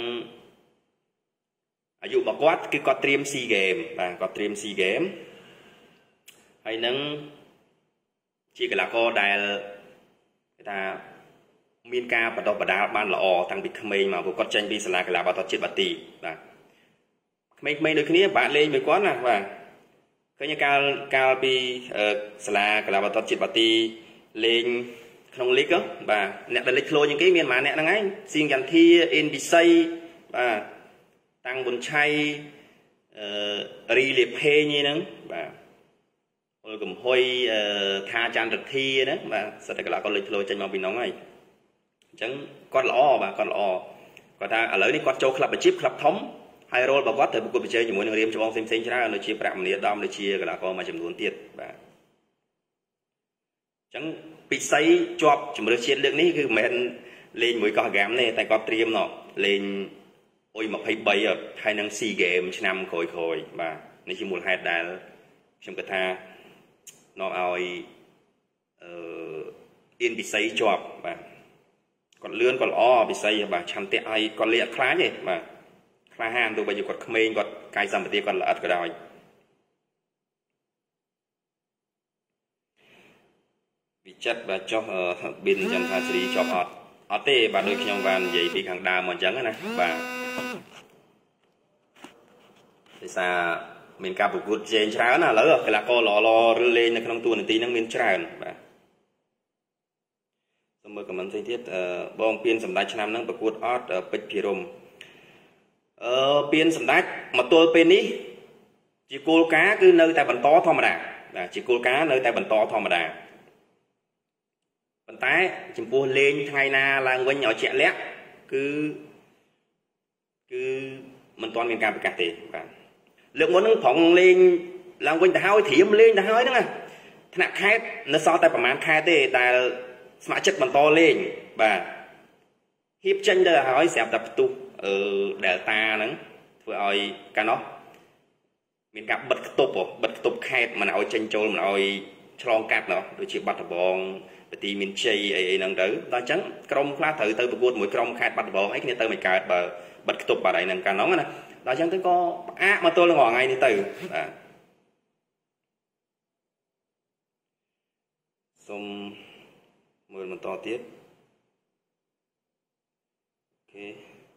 អាយុរបស់គាត់គឺគាត់ត្រៀម SEA Games បាទគាត់ត្រៀម SEA Games ហើយនឹងជាកីឡាករដែលគេថាមានការបណ្ដុះបណ្ដាលបានល្អតាំងពីក្មេងមកព្រោះគាត់ចេញពីសាលាកីឡាបាល់ទាត់ជាតិបាទីបាទក្មេងៗដូចគ្នាបាទលេងមួយគាត់ណាបាទឃើញកាលកាលពីសាលាកីឡាបាល់ទាត់ជាតិបាទីលេងក្នុងលីកបាទអ្នកដែលលេចធ្លោជាងគេមានប៉ុន្មានអ្នកហ្នឹងឯងសៀងចន្ទធាអ៊ីនពិសីបាទតាំងប៊ុនឆៃអឺរីលីផេញហ្នឹងបាទអុលកំហុយថាចន្ទរធាហ្នឹងបាទសិតតែកីឡាករលេចធ្លោចេញមកពីនោះហើយអញ្ចឹងគាត់ល្អបាទគាត់ល្អគាត់ថាឥឡូវនេះគាត់ចូលក្លឹបអាជីពក្លឹបធំហើយរ៉ូលរបស់គាត់ត្រូវប្រកួតប្រជែងជាមួយនឹងរៀមច្បងផ្សេងៗច្រើនដូចជាប្រាក់មនីដំដូចជាកីឡាករមួយចំនួនទៀតបាទអញ្ចឹងពិសីជាប់ជម្រើសជាតិលើកនេះគឺមិនមែនលេងមួយកោះហ្គាមទេតែគាត់ត្រៀមណោះលេងអុយยี่สิบสามហើយនឹង SEA Games ឆ្នាំក្រោយៗបាទនេះជាមូលហេតុដែលខ្ញុំគិតថានាំឲ្យអឺអ៊ីនពិសីជាប់បាទគាត់លឿនគាត់ល្អពិសីបាទឆន្ទៈឲ្យគាត់លេងអត់ខ្លាចទេបាទក្លាហានទោះបីជាគាត់ក្មេងគាត់កាយសម្បទាគាត់ល្អិតក៏ដោយវិចិត្របាទចុះប៊ីនចន្ទថាសេរីជាប់អត់អត់ទេបាទដូចខ្ញុំបាននិយាយពីខាងដើមមកអញ្ចឹងណាបាទដោយសារមានការប្រកួតជែងច្រើនណាឥឡូវកីឡាករល្អល្អឬលេងនៅក្នុងតួនាទីហ្នឹងមានច្រើនបាទសូមមើលខមមិនផ្សេងទៀតបងពៀនសម្ដេចឆ្នាំហ្នឹងប្រកួតអត់ពេជ្រភិរមអឺពៀនសម្ដេចមកទល់ពេលនេះជាគោលការណ៍គឺនៅតែបន្តធម្មតាបាទជាគោលការណ៍នៅតែបន្តធម្មតាប៉ុន្តែចំពោះលេងថ្ងៃណាឡើងវិញឲ្យជាក់លាក់គឺគឺមិនទាន់មានការប្រកាសទេបាទលើកមុនហ្នឹងប្រងលេងឡើងវិញទៅហើយត្រៀមលេងទៅហើយហ្នឹងណាថ្នាក់ខេត្តនៅសល់តែប្រហែលខែទេដែលស្ម័គ្រចិត្តបន្តលេងបាទហៀបចេញទៅហើយស្រាប់តែផ្ទុះអឺ Delta ហ្នឹងធ្វើឲ្យកាលនោះមានការបិទខ្ទប់បិទខ្ទប់ខេត្តមិនឲ្យចេញចូលមិនឲ្យឆ្លងកាត់នោះដូចជាបាត់ដំបងបទីមានជ័យអីអីហ្នឹងទៅដល់អញ្ចឹងក្រុមខ្លះត្រូវទៅប្រកួតមួយក្រុមខេត្តបាត់ដំបងអីគ្នាទៅមិនកើតបើបិទខ្ទប់បាត់អីហ្នឹងកាលនោះណាដល់អញ្ចឹងទៅក៏ផ្អាកមកទល់នឹងថ្ងៃនេះទៅបាទសូមមើលបន្តទៀតអូខេ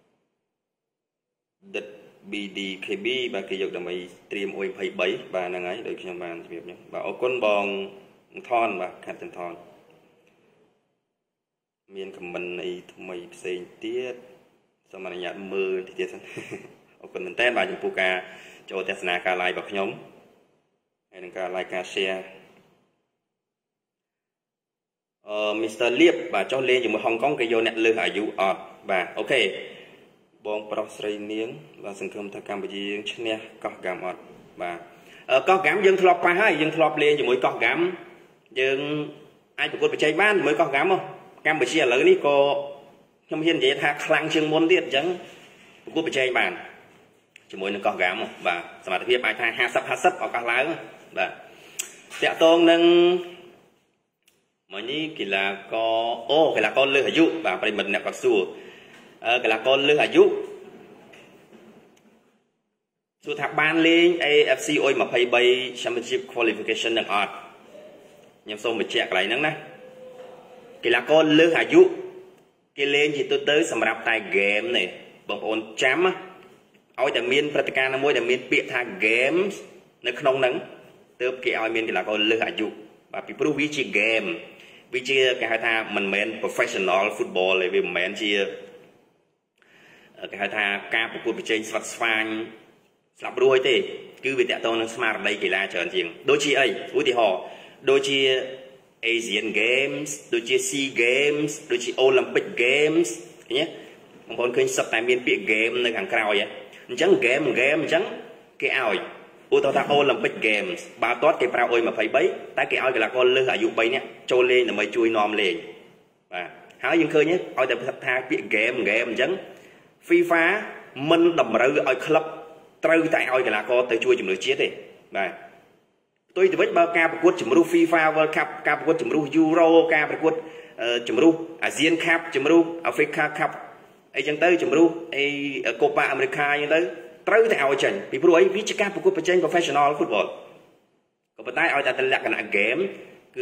ដិត ប៊ី ឌី ខេ ប៊ី បាទគេយកដើម្បីត្រៀមអុយยี่สิบสามបាទហ្នឹងហើយដូចខ្ញុំបានជម្រាបខ្ញុំបាទអរគុណបងថនបាទខាត់ថនមានខមមិនអីថ្មីផ្សេងទៀតសូមអនុញ្ញាតមើលតិចទៀតសិនអរគុណមែនតើបាទចំពោះការចូលទស្សនាការ live របស់ខ្ញុំហើយនឹងការ like ការ share អឺ Mr. លៀបបាទចុះលេងជាមួយហុងកុងគេយកអ្នកលើសអាយុអត់បាទអូខេបងប្រុសស្រីនាងបាទសង្ឃឹមថាកម្ពុជាយើងឈ្នះកោះហ្គាំអត់បាទកោះហ្គាំយើងធ្លាប់ប៉ះហើយយើងធ្លាប់លេងជាមួយកោះហ្គាំយើងអាចប្រកួតប្រជែងបានជាមួយកោះហ្គាំមកកម្ពុជាឥឡូវនេះក៏ខ្ញុំហ៊ាននិយាយថាខ្លាំងជាងមុនទៀតអញ្ចឹងប្រកួតប្រជែងបានជាមួយនឹងកោះហ្គាំបាទសមត្ថភាពអាចថាห้าสิบห้าสิบឱកាសឡើងបាទតាក់ទងនឹងមកនេះកីឡាករអូកីឡាករលើសអាយុបាទប្រិមិត្តអ្នកគាត់សួរអឺកីឡាករលើសអាយុសួរថាបានលេង เอ เอฟ ซี អុយยี่สิบสาม Championship Qualification នឹងអត់ខ្ញុំសូមបញ្ជាក់កន្លែងហ្នឹងណាកីឡាករលើសអាយុគេលេងជាទូទៅសម្រាប់តែ game នេះបងប្អូនចាំឲ្យតែមានព្រឹត្តិការណ៍មួយដែលមានពាក្យថា games នៅក្នុងហ្នឹងទើបគេឲ្យមានកីឡាករលើសអាយុបាទពីព្រោះវាជា game វាជាគេហៅថាមិនមែន professional football ទេវាមិនមែនជាគេហៅថាការប្រកួតប្រជែងស្វិតស្វាញស្លាប់រួយទេគឺវាតកតងនឹងស្មារតីកីឡាច្រើនជាងដូចជាអីឧទាហរណ៍ដូចជា Asian Games ដូចជា Sea Games ដូចជា Olympic Games ឃើញទេបងប្អូនឃើញសឹកតែមានពាក្យ game នៅខាងក្រោយអញ្ចឹង game game អញ្ចឹងគេឲ្យឧទាហរណ៍ថា Olympic Games បាល់ទាត់គេប្រើអុយ23តែគេឲ្យកីឡាករលើសអាយុ3នាក់ចូលលេងដើម្បីជួយនាំលេងបាទហើយយើងឃើញឲ្យតែថាពាក្យ game game អញ្ចឹង FIFA មិនតម្រូវឲ្យក្លឹបត្រូវតែឲ្យកីឡាករទៅជួយជំនួសជាតិទេបាទផ្ទុយទៅវិញបើការប្រកួតជំរុះ FIFA World Cup ការប្រកួតជំរុះ Euro ការប្រកួតជំរុះ ASEAN Cup ជំរុះ Africa Cup អីចឹងទៅជំរុះអី Copa America អីចឹងទៅត្រូវតែឲ្យចេញពីព្រោះអីវាជាការប្រកួតប្រជែង professional football ក៏ប៉ុន្តែឲ្យតែលក្ខណៈ game គឺ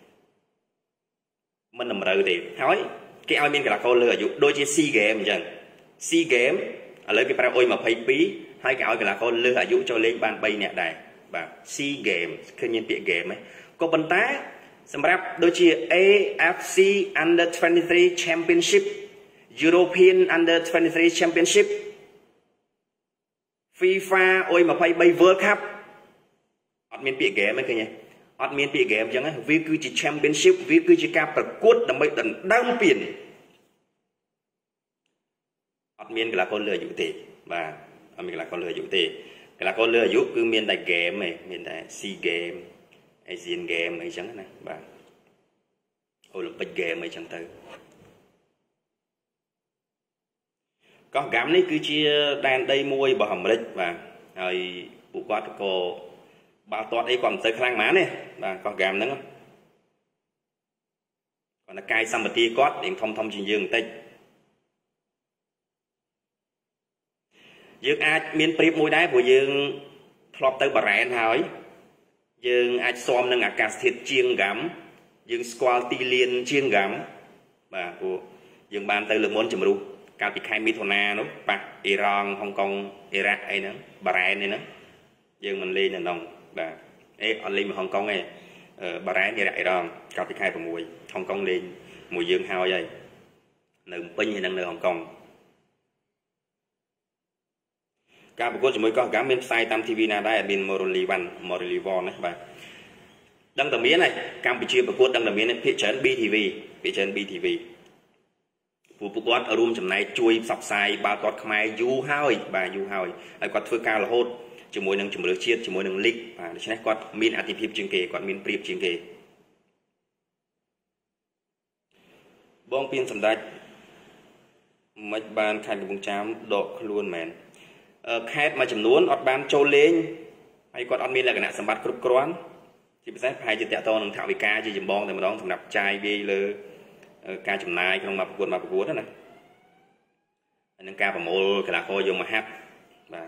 មិនតម្រូវទេហើយគេឲ្យមានកីឡាករលើអាយុដូចជា SEA Game អញ្ចឹង SEA Game ឥឡូវគេប្រើអុយ22ហើយគេឲ្យកីឡាករលើសអាយុចូលលេងបាន3នាក់ដែរបាទ SEA Game ឃើញមានពាក្យ game ហ្នឹងក៏ប៉ុន្តែសម្រាប់ដូចជា A F C Under 23 Championship European Under 23 Championship FIFA អុយ23 World Cup អត់មានពាក្យ game ទេឃើញទេអត់មានពាក្យ game អញ្ចឹងវាគឺជា Championship វាគឺជាការប្រកួតដើម្បីដណ្ដើមពានអត់មានកីឡាករលើអាយុទេបាទអត់មានកីឡាករលើអាយុទេកីឡាករលើអាយុគឺមានតែ game ទេមានតែ SEA Game Asian Game អីចឹងណាបាទ Olympic Game អីចឹងទៅកោះកាំនេះគឺជាដែនដីមួយរបស់អាមេរិកបាទហើយពួកគាត់ក៏បាល់ទាត់អីគាត់មិនទៅខ្លាំងហ្មងទេបាទកោះកាំហ្នឹងគាត់តែកាយសម្បត្តិគាត់រៀងធំធំជាងយើងបន្តិចយើងអាចមានប្រៀបមួយដែរព្រោះយើងធ្លាប់ទៅបារ៉ែនហើយយើងអាចស៊ាំនឹងអាកាសធាតុជាងកាំយើងស្គាល់ទីលានជាងកាំបាទព្រោះយើងបានទៅលើកមុនជំរុះកាលពីខែមិថុនានោះប៉ះអ៊ីរ៉ង់ហុងកុងអ៊ីរ៉ាក់អីហ្នឹងបារ៉ែននេះហ្នឹងយើងមិនលេងនៅក្នុងបាទអេអត់លេងមកហុងកុងទេបារ៉ែនអ៊ីរ៉ាក់អ៊ីរ៉ង់កាលពីខែ6ហុងកុងលេងមួយយើងហើយហើយនៅពេញហើយនឹងនៅហុងកុងការប្រកួតជាមួយកោះកាំមានផ្សាយតាម ធី វី ណាដែរមាន Morally One Morally One ណាបាទដឹងតែមានហើយកម្ពុជាប្រកួតដឹងតែមានភាគច្រើន B ធី វី ភាគច្រើន B ធី វី ពួកពួកគាត់រួមចំណែកជួយផ្សព្វផ្សាយបាល់ទាត់ខ្មែរយូរហើយបាទយូរហើយហើយគាត់ធ្វើការរហូតជាមួយនឹងជំរឿជាតិជាមួយនឹងលីកបាទដូច្នេះគាត់មានអធិភាពជាងគេគាត់មានប្រៀបជាងគេបងពៀនសម្ដេចមិនបានខេត្តកំពង់ចាមដកខ្លួនមែនខេត្តមួយចំនួនអត់បានចូលលេងហើយគាត់អត់មានលក្ខណៈសម្បត្តិគ្រប់គ្រាន់ជាពិសេសប្រហែលជាតកតនឹងថវិកាជាចម្បងតែម្ដងសម្រាប់ចាយវាយលើការចំណាយក្នុងមកប្រកួតមកប្រកួតណាហើយនឹងការប្រមូលកីឡាករយកមកហាត់បាទ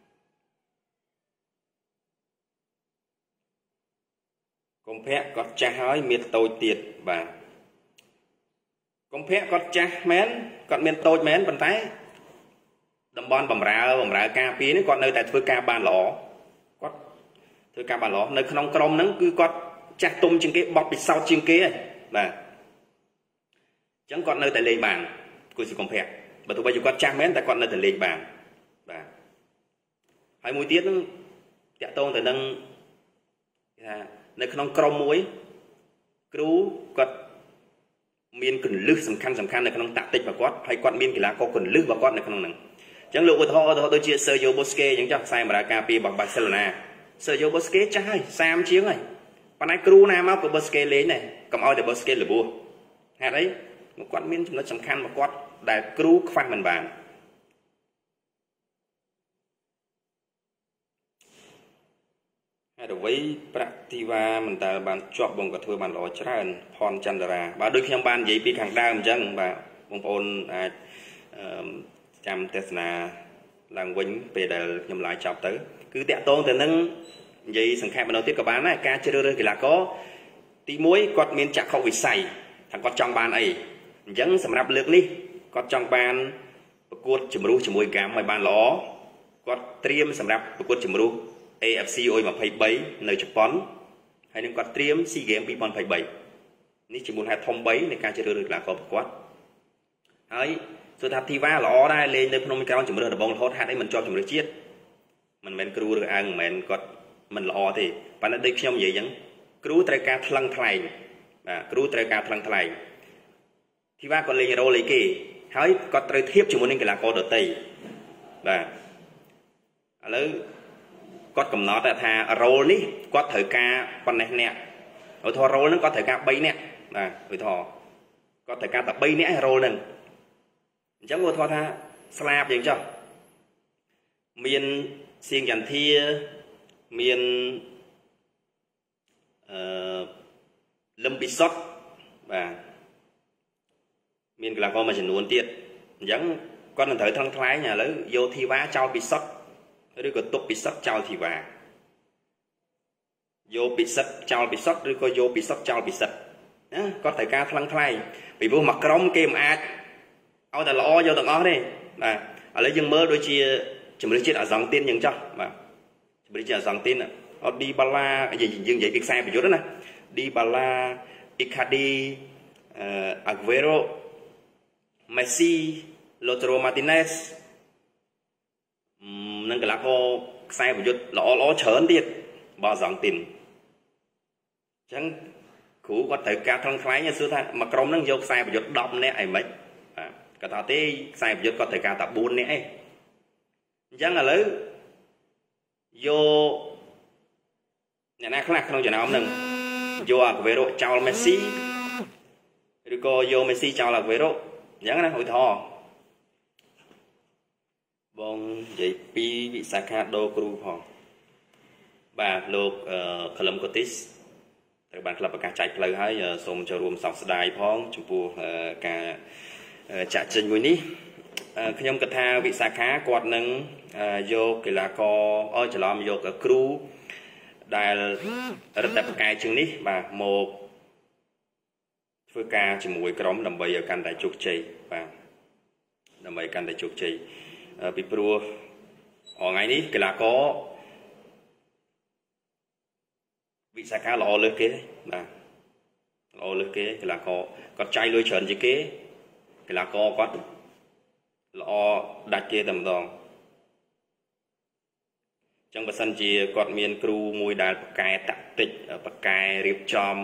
កុម្ភៈគាត់ចាស់ហើយមានតូចទៀតបាទកុម្ភៈគាត់ចាស់មែនគាត់មានតូចមែនប៉ុន្តែតំបន់បំរើបំរើការពារនេះគាត់នៅតែធ្វើការបានល្អគាត់ធ្វើការបានល្អនៅក្នុងក្រុមហ្នឹងគឺគាត់ចាស់ទុំជាងគេបត់ពិសោធន៍ជាងគេបាទអញ្ចឹងគាត់នៅតែលេងបានគូសុកុម្ភៈបើទោះបីជាគាត់ចាស់មែនតែគាត់នៅតែលេងបានបាទហើយមួយទៀតហ្នឹងតាក់ទងទៅនឹងថានៅក្នុងក្រុមមួយគ្រូគាត់មានគន្លឹះសំខាន់សំខាន់នៅក្នុងតាក់ទិករបស់គាត់ហើយគាត់មានកីឡាករគន្លឹះរបស់គាត់នៅក្នុងហ្នឹងអញ្ចឹងលោកឧទាហរណ៍ឧទាហរណ៍ដូចជា Sergio Busquets អញ្ចឹងចាស់ខ្សែបម្រើការពាររបស់ Barcelona Sergio Busquets ចាស់ហើយសាមជាងហើយប៉ុន្តែគ្រូណាមកក៏ Busquets លេងដែរកុំឲ្យតែ Busquets ល្បួសហេតុអីគាត់មានចំណុចសំខាន់របស់គាត់ដែលគ្រូខ្វះមិនបានហើយអ្វីប្រាក់ទីវ៉ាមិនដែលបានជាប់បងក៏ធ្វើបានល្អច្រើនផនចន្ទរាបាទដូចខ្ញុំបាននិយាយពីខាងដើមអញ្ចឹងបាទបងប្អូនអាចចាំទស្សនាឡើងវិញពេលដែលខ្ញុំឡាយចប់ទៅគឺតាក់ទងទៅនឹងនិយាយសង្ខេបម្ដងទៀតក៏បានដែរការជ្រើសរើសកីឡាករទីមួយគាត់មានចក្ខុវិស័យថាគាត់ចង់បានអីអញ្ចឹងសម្រាប់លើកនេះគាត់ចង់បានប្រកួតជំរុះជាមួយកាំឲ្យបានល្អគាត់ត្រៀមសម្រាប់ប្រកួតជម្រុះ เอ เอฟ ซี អុយ ยี่สิบสามនៅជប៉ុនហើយនឹងគាត់ត្រៀម SEA Games ยี่สิบยี่สิบสามនេះជាមូលហេតុធំបីនៃការជ្រើសរើសកីឡាករប្រកួតហើយសុថាធីវ៉ាល្អដែរលេងនៅភ្នំក្រោនជម្រើសដំបងរហូតហាត់អីមិនជាប់ជម្រើសជាតិមិនមែនគ្រូឬអាងមិនមែនគាត់មិនល្អទេប៉ុន្តែដូចខ្ញុំនិយាយអញ្ចឹងគ្រូត្រូវការថ្លឹងថ្លែងបាទគ្រូត្រូវការថ្លឹងថ្លែងធីវ៉ាគាត់លេងរ៉ូលអីគេហើយគាត់ត្រូវធៀបជាមួយនឹងកីឡាករដទៃបាទឥឡូវគាត់កំណត់ថារ៉ូលនេះគាត់ត្រូវការប៉ុណ្ណេះអ្នកឧទាហរណ៍រ៉ូលហ្នឹងគាត់ត្រូវការ3អ្នកបាទឧទាហរណ៍គាត់ត្រូវការតែ3អ្នកឯរ៉ូលហ្នឹងអញ្ចឹងឧទាហរណ៍ថាស្លាបយ៉ាងចុះមានសៀងចន្ទាមានអឺលឹមពិសុតបាទមានកីឡាករមួយចំនួនទៀតអញ្ចឹងគាត់នឹងត្រូវថ្លឹងថ្លែងឥឡូវយកធីវ៉ាចោលពិសុតឬក៏ទុកពិសុតចោលធីវ៉ាយកពិសិដ្ឋចោលពិសុតឬក៏យកពិសុតចោលពិសិដ្ឋណាគាត់ត្រូវការថ្លឹងថ្លែងពីព្រោះមួយក្រុមគេមិនអាចឲ្យតែល្អយកទាំងអស់ទេបាទឥឡូវយើងមើលដូចជាជំរឿនជាតិអាសង់ទីនយ៉ាងចោះបាទជំរឿនជាតិអាសង់ទីនអត់ឌីបាឡាយើងនិយាយពីខ្សែប្រយុទ្ធណាឌីបាឡាអ៊ីកាឌីអាហ្វេរ៉ូមេស៊ីឡូតារ៉ូម៉ាទីណេសនឹងកីឡាករខ្សែប្រយុទ្ធល្អល្អច្រើនទៀតបើអាសង់ទីនអញ្ចឹងគ្រូគាត់ត្រូវការថ្លឹងថ្លែងសួរថាមួយក្រុមហ្នឹងយកខ្សែប្រយុទ្ធដប់នាក់អីមិនបាទគាត់ថាទេខ្សែប្រយុទ្ធគាត់ត្រូវការតែបួននាក់ឯងអញ្ចឹងឥឡូវយកអ្នកណាខ្លះក្នុងចំណោមហ្នឹងយកអាហ្វេរ៉ូចោលមេស៊ីឬក៏យកមេស៊ីចោលអាហ្វេរ៉ូអញ្ចឹងណាឧទាហរណ៍បងនិយាយពីវិសាខាដូគ្រូផងបាទលោកកលឹមកូទីសត្រូវបានក្លឹបប្រកាសចែកផ្លូវហើយសូមចូលរួមសោកស្ដាយផងចំពោះការចាក់ចេញមួយនេះខ្ញុំគិតថាវិសាខាគាត់នឹងយកកីឡាករអច្រឡំយកគ្រូដែលរដ្ឋបកាយជាងនេះបាទមកធ្វើការជាមួយក្រុមដើម្បីឲ្យកាន់តែជោគជ័យបាទដើម្បីកាន់តែជោគជ័យពីព្រោះថ្ងៃនេះកីឡាករវិសាខាល្អលើសគេបាទល្អលើសគេកីឡាករគាត់ចាយលុយច្រើនជាងគេកីឡាករគាត់ល្អដាច់គេតែម្ដងចឹងបើសិនជាគាត់មានគ្រូមួយដែលបកកែតាក់ទិកបកកែរៀបចំ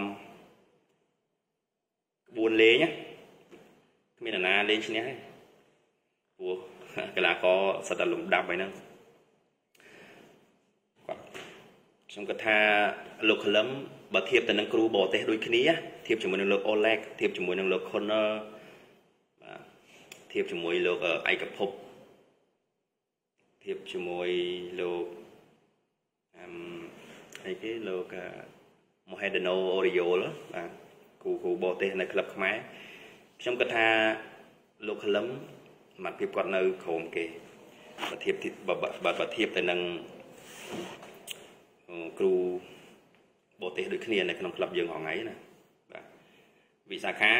ក្បួនលេងណាគ្មាននរណាលេងឈ្នះទេព្រោះកីឡាករសិតតែលំដាប់ហើយហ្នឹងគាត់ខ្ញុំគិតថាលោកក្លឹមបើធៀបទៅនឹងគ្រូបរទេសដូចគ្នាធៀបជាមួយនឹងលោកអូឡេកធៀបជាមួយនឹងលោក Connor បាទធៀបជាមួយលោកឯកភពធៀបជាមួយលោកអឹមអីគេលោក Mohedano Oriol បាទគ្រូគ្រូបរទេសនៅក្លឹបខ្មែរខ្ញុំគិតថាលោកក្លឹមសមត្ថភាពគាត់នៅក្រោមគេបើធៀបបើបើធៀបទៅនឹងគ្រូបរទេសដូចគ្នានៅក្នុងក្លឹបយើងហងៃណាបាទវិសាខា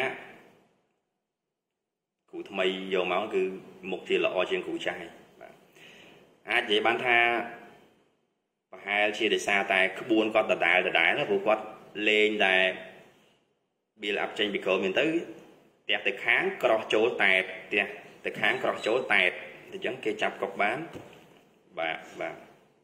គ្រូថ្មីយកមកគឺមុខជាល្អជាងគ្រូចាស់បាទអាចនិយាយបានថាប្រហែលជាដោយសារតែក្បួនគាត់ដដែលដដែលព្រោះគាត់លេងតែ build up ចេញពីក្រោមមានទៅផ្ទះទៅខាងក្រោះចូលតែផ្ទះទៅខាងក្រោះចូលតែអញ្ចឹងគេចាប់កុកបានបាទបាទ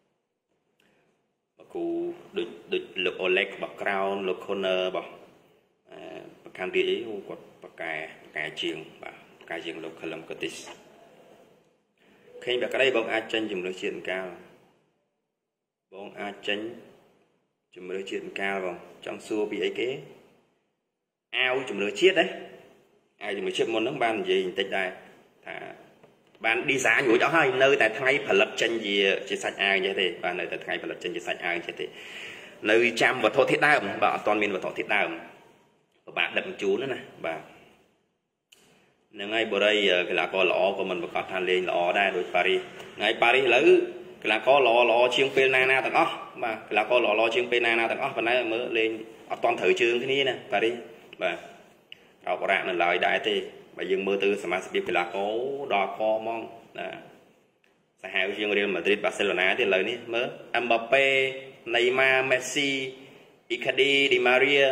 បើគូដូចដូចលោកអូឡេករបស់ក្រោនលោក Connor របស់ប្រកាន់រាជអីគាត់ប្រកែប្រកែជាងបាទប្រកែជាងលោក Callum Curtis ឃើញបែបក្តីបងអាចចេញជំរឿនជាតិអង្កាលបងអាចចេញជំរឿនជាតិអង្កាលបងចង់សួរពីអីគេអាវជំរឿនជាតិហ៎អាវជំរឿនជាតិមុនហ្នឹងបាននិយាយបន្តិចដែរថាបាន design រួចអស់ហើយនៅតែថ្ងៃផលិតចេញជាជាសាច់អាវចេះទេបាទនៅតែថ្ងៃផលិតចេញជាសាច់អាវចេះទេនៅចាំវត្ថុធាតុដើមបាទអត់ទាន់មានវត្ថុធាតុដើមពិបាកដឹកជញ្ជូនណាបាទហ្នឹងហើយបរិយាកីឡាករល្អក៏មិនប្រកាសថាលេងល្អដែរដូចប៉ារីសថ្ងៃប៉ារីសឥឡូវកីឡាករល្អល្អជាងពេលណាណាទាំងអស់បាទកីឡាករល្អល្អជាងពេលណាណាទាំងអស់ប៉ុន្តែមើលលេងអត់ទាន់ត្រូវជើងគ្នាណាប៉ារីសបាទអបរាក់នៅឡើយដែរទេបើយើងមើលទៅសមាជិកកីឡាករដល់កហ្មងណា xã hội riêng Real Madrid Barcelona thì lời ní mới Mbappe Neymar Messi Icardi Di Maria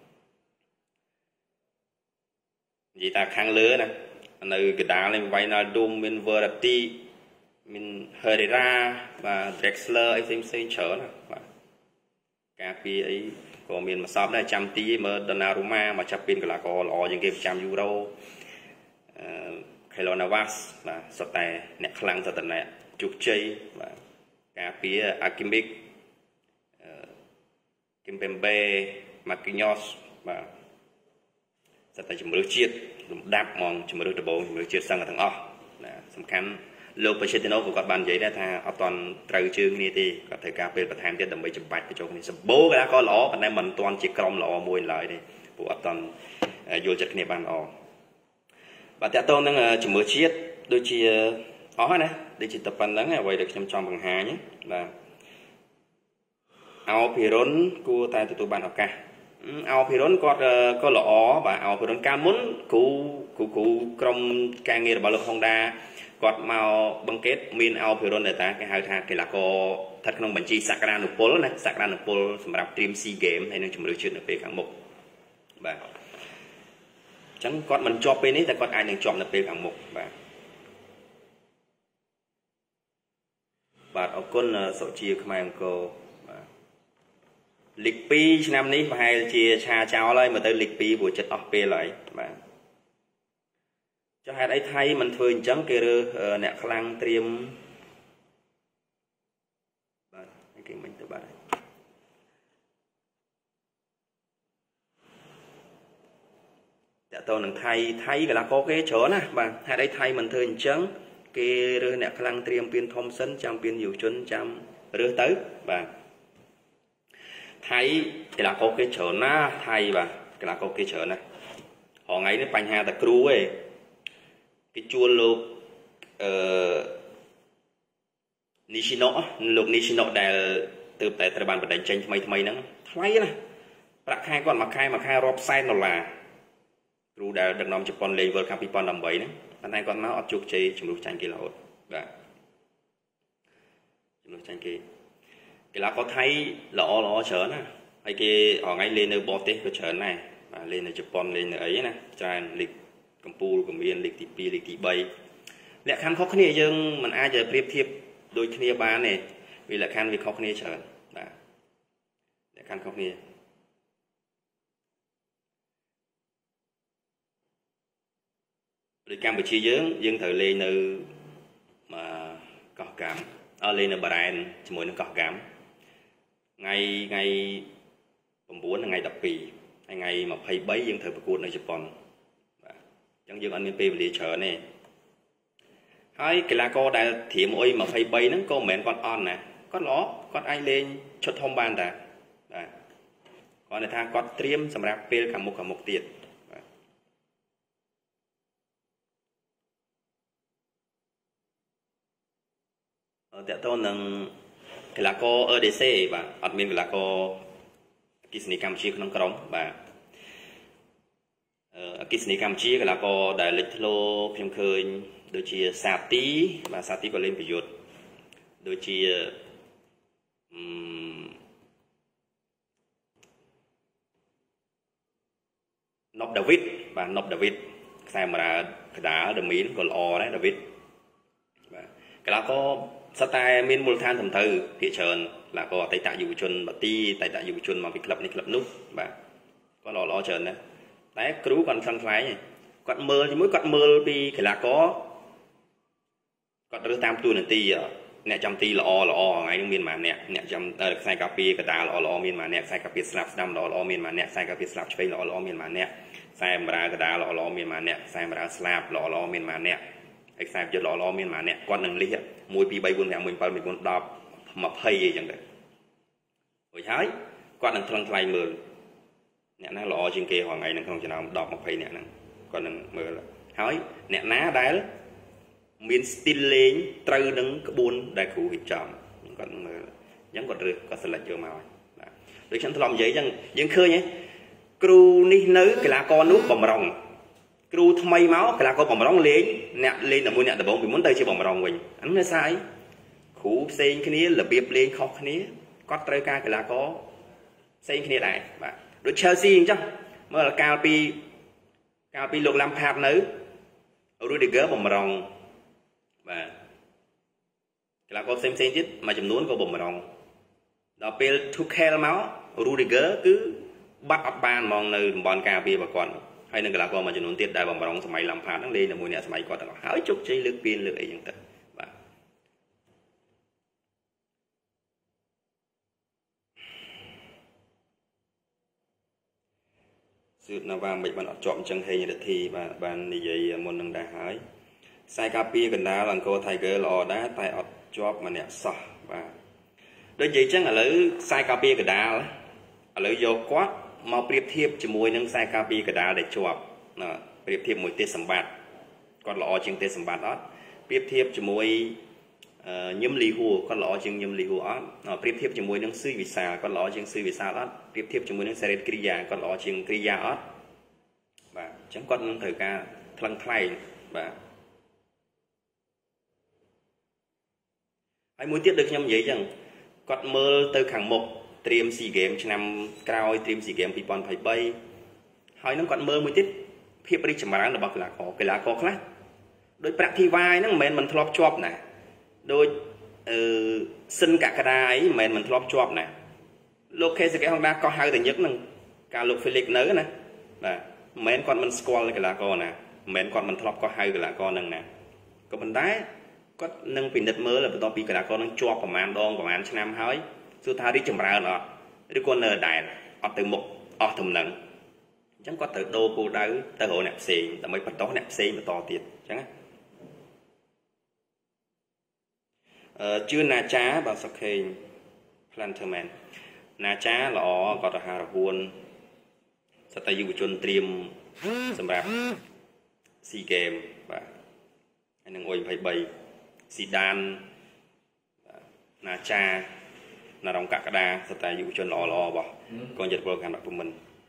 gì ta khang lứa nè nơi cái đá lên Wijnaldum min Verratti min Herrera và Drexler ấy xem xem chở nè cà phê ấy có miền mà shop đây trăm tí mà Donnarumma mà chấp pin là có lò những cái trăm euro Keylor Navas và sọt tài nẹt khlang sọt này chụp chơi và cà phê Akimic Kimpembe Marquinhos và sọt tài chấm rửa chiết đạp mòn chấm rửa bộ chấm rửa chiết sang ở thằng o sầm khăn lô Pochettino của các bạn vậy đó tha ở toàn trừ chương này thì có thể cà phê và tham gia đồng bày chụp bạch cái chỗ này sầm bố cái đó có lõ bên đây mình toàn chỉ còng lõ mùi lại đi của ở toàn vô chất này ban o và theo tôi đang chấm rửa chiết đôi chi ó này để chỉ tập ban lắng vậy được chăm chăm bằng hà nhé là ao piron của tay tụi bạn học ca ao piron có có lõ và ao piron ca muốn cú cú cú trong ca nghe là bảo lực Honda quạt màu băng kết min ao piron để ta cái hai thang cái là có thật không bản chi sạc ra nộp pol này sạc ra nộp pol sầm rạp team sea game hay nên chấm rửa chiết ở phía kháng mục và chẳng quạt mình cho bên ấyแต่quạt ai đang chọn ở phía kháng mục và và ở con sổ chia không ai cô lịch pi năm ní hay chia cha chào lại mà tới lịch pi buổi chất ọc pe lại mà cho hai đấy thay mình thường chẳng kia rồi nẹt khlang tiêm cái mình từ bạn đã tôi能thay thay cái là có cái chỗ nè và hai đấy thay mình thường chẳng kia rồi nẹt khlang tiêm pin thông sân trong pin nhiều chân trong rửa tới và thay thì là có cái chỗ na thay và cái là có cái chỗ này họ ngay đến bánh hà ta cru ấy cái chua lục Nishino lục Nishinoដែលtừតែត្រូវបានបណ្ដឹងចេញថ្មីថ្មីហ្នឹងថ្លៃណាប្រាក់ខែគាត់មួយខែមួយខែរាប់សែនដុល្លារគ្រូដែលដឹកនាំជប៉ុនលេង World Cup ពីរពាន់ដប់ប្រាំហ្នឹងប៉ុន្តែគាត់មកអត់ជោគជ័យជំនួសចាញ់គេរហូតបាទជំនួសចាញ់គេកីឡាករថៃល្អល្អច្រើនណាហើយគេអងៃលេងនៅបរទេសក៏ច្រើនដែរបាទលេងនៅជប៉ុនលេងនៅអីណាច្រើនលីកកម្ពុជាក៏មានលីកទីពីរលីកទីបីលក្ខខណ្ឌខុសគ្នាយើងមិនអាចប្រៀបធៀបដូចគ្នាបានទេvì lក្ខខណ្ឌវាខុសគ្នាច្រើនបាទលក្ខខណ្ឌខុសគ្នាដូចកម្ពុជាយើងយើងត្រូវលេងនៅកោះកម្មអត់លេងនៅបារ៉ែនជាមួយនឹងកោះកម្មថ្ងៃថ្ងៃ9និងថ្ងៃ12ហើយថ្ងៃ23យើងត្រូវប្រកួតនៅជប៉ុនបាទអញ្ចឹងយើងអត់មានពេលវេលាច្រើនទេហើយកីឡាករដែលធៀមអុយ23ហ្នឹងក៏មិនមែនគាត់អន់ណាគាត់ល្អគាត់អាចលេងឈុតធំបានតាបាទគាត់ថាគាត់ត្រៀមសម្រាប់ពេលខាងមុខខាងមុខទៀតបាទតើតើនឹងកីឡាករ e ដេ xê បាទអត់មានកីឡាករអគិសនីកម្ពុជាក្នុងក្រុមបាទអគិសនីកម្ពុជាកីឡាករដែលលេចធ្លោខ្ញុំឃើញដូចជាសាទីបាទសាទីក៏លេងប្រយុទ្ធដូចជាណប់ដាវីតបាទណប់ដាវីតខ្សែម្រើកដាលដមីនក៏ល្អដែរដាវីតបាទកីឡាករសតែមានមូលដ្ឋានត្រឹមត្រូវភាគច្រើនកីឡាករអតីតយុវជនបាទីអតីតយុវជនមកពីក្លឹបនេះក្លឹបនោះបាទគាត់ល្អល្អច្រើនណាស់តែគ្រូគាត់ខ្លាំងខ្លាយគាត់មើលជាមួយគាត់មើលពីកីឡាករគាត់រើសតាមទូនាទីអ្នកចាំទីល្អល្អថ្ងៃនេះមានម៉ាអ្នកអ្នកចាំខ្សែកាពីកដាលល្អល្អមានម៉ាអ្នកខ្សែកាពីស្លាប់ស្ដាំល្អល្អមានម៉ាអ្នកខ្សែកាពីស្លាប់ឆ្វេងល្អល្អមានម៉ាអ្នកខ្សែម្រើកដាលល្អល្អមានម៉ាអ្នកខ្សែម្រើស្លាប់ល្អល្អមានម៉ាអ្នកហើយខ្សែយុទ្ធល្អល្អមានម៉ាអ្នកគាត់នឹងលិះ1 2 3 4 5 6 7 8 9 10 20អីចឹងទៅរួចហើយគាត់នឹងថ្លឹងថ្លែងមើលអ្នកណាល្អជាងគេរាល់ថ្ងៃនៅក្នុងចំណោម10 20អ្នកហ្នឹងគាត់នឹងមើលហើយអ្នកណាដែលមានស្ទីលលេងត្រូវនឹងក្បួនដែលគ្រូរៀបចំគាត់មើលអញ្ចឹងគាត់រើសគាត់សិលេចយកមកបាទដូចខ្ញុំធ្លាប់និយាយអញ្ចឹងយើងឃើញហ៎គ្រូនេះនៅកីឡាករនោះបំរុងគ្រូថ្មីមកកីឡាករបំរុងលេងអ្នកលេងតែមួយអ្នកដំបងពីមុនទៅជាបំរុងវិញអានោះនៅស្អីគ្រូផ្សេងគ្នារបៀបលេងខុសគ្នាគាត់ត្រូវការកីឡាករផ្សេងគ្នាដែរបាទដូច Chelsea អញ្ចឹងមើលកាលពីកាលពីលោក Lampard នៅ Rudiger បំរុងបាទកីឡាករផ្សេងផ្សេងទៀតមួយចំនួនក៏បំរុងដល់ពេល Tuchel មក Rudiger គឺបាត់អត់បានហ្មងនៅតំបន់ការពាររបស់គាត់ហើយនឹងកីឡាករមួយចំនួនទៀតដែលបំរុងសម័យ Lampard ហ្នឹងលេងជាមួយអ្នកសម័យគាត់ទាំងអស់ហើយជោគជ័យលើកពានលើកអីចឹងទៅបាទសឿតណាវ៉ាមិនបានអត់ជាប់អញ្ចឹងហេងរទ្ធីបាទបាននិយាយមុននឹងដែរហើយខ្សែការពារកណ្ដាលអង្គរ Tiger ល្អដែរតែអត់ជាប់ម្នាក់សោះបាទដូចនិយាយចឹងឥឡូវខ្សែការពារកណ្ដាលឥឡូវយកគាត់មកប្រៀបធៀបជាមួយនឹងខ្សែការពារកណ្ដាលដែលជាប់ណាប្រៀបធៀបមួយទេសសម្បត្តិគាត់ល្អជាងទេសសម្បត្តិអត់ប្រៀបធៀបជាមួយញឹមលីហួរគាត់ល្អជាងញឹមលីហួរអត់ប្រៀបធៀបជាមួយនឹងស៊ឺវិសាលគាត់ល្អជាងស៊ឺវិសាលអត់ប្រៀបធៀបជាមួយនឹងសេរីគ្រីយ៉ាគាត់ល្អជាងគ្រីយ៉ាអត់បាទអញ្ចឹងគាត់នឹងត្រូវការថ្លឹងថ្លែងបាទហើយមួយទៀតដូចខ្ញុំនិយាយអញ្ចឹងគាត់មើលទៅខាងមុខត្រៀម SEA Games ឆ្នាំក្រោយត្រៀម SEA Games ពីរពាន់ยี่สิบสามហើយនឹងគាត់មើលមួយទៀតភាពរីកចម្រើនរបស់កីឡាករកីឡាករខ្លះដោយប្រាក់ធីវ៉ាហ្នឹងមិនមែនមិនធ្លាប់ជាប់ណាដោយអឺសិនកកដាអីមិនមែនមិនធ្លាប់ជាប់ណាលោកខេសេកេហុងដាក៏ហៅតែញឹកហ្នឹងការលោក Felix នៅណាបាទមិនមែនគាត់មិនស្គាល់កីឡាករណាមិនមែនគាត់មិនធ្លាប់ក៏ហៅកីឡាករហ្នឹងណាក៏ប៉ុន្តែគាត់នឹងពិនិត្យមើលបន្ទាប់ពីកីឡាករនឹងជាប់ប្រមាណដងប្រមាណឆ្នាំហើយសួរថារីកចម្រើនអត់ឬក៏នៅដែរអត់ទៅមុខអស់ទំនឹងអញ្ចឹងគាត់ត្រូវដូរគោលដៅទៅរកអ្នកផ្សេងដើម្បីបន្តអ្នកផ្សេងបន្តទៀតអញ្ចឹងអឺជឿណាចាបាទសុខេង Planterman ណាចាល្អគាត់ទៅហារហួនសតយុវជនត្រៀមសម្រាប់ SEA Games បាទហើយនឹងអុយยี่สิบสามស៊ីដានណាចាណារងកក្កដាសតែយុវជនល្អល្អរបស់កូនយត្តពលកម្មប្រមិន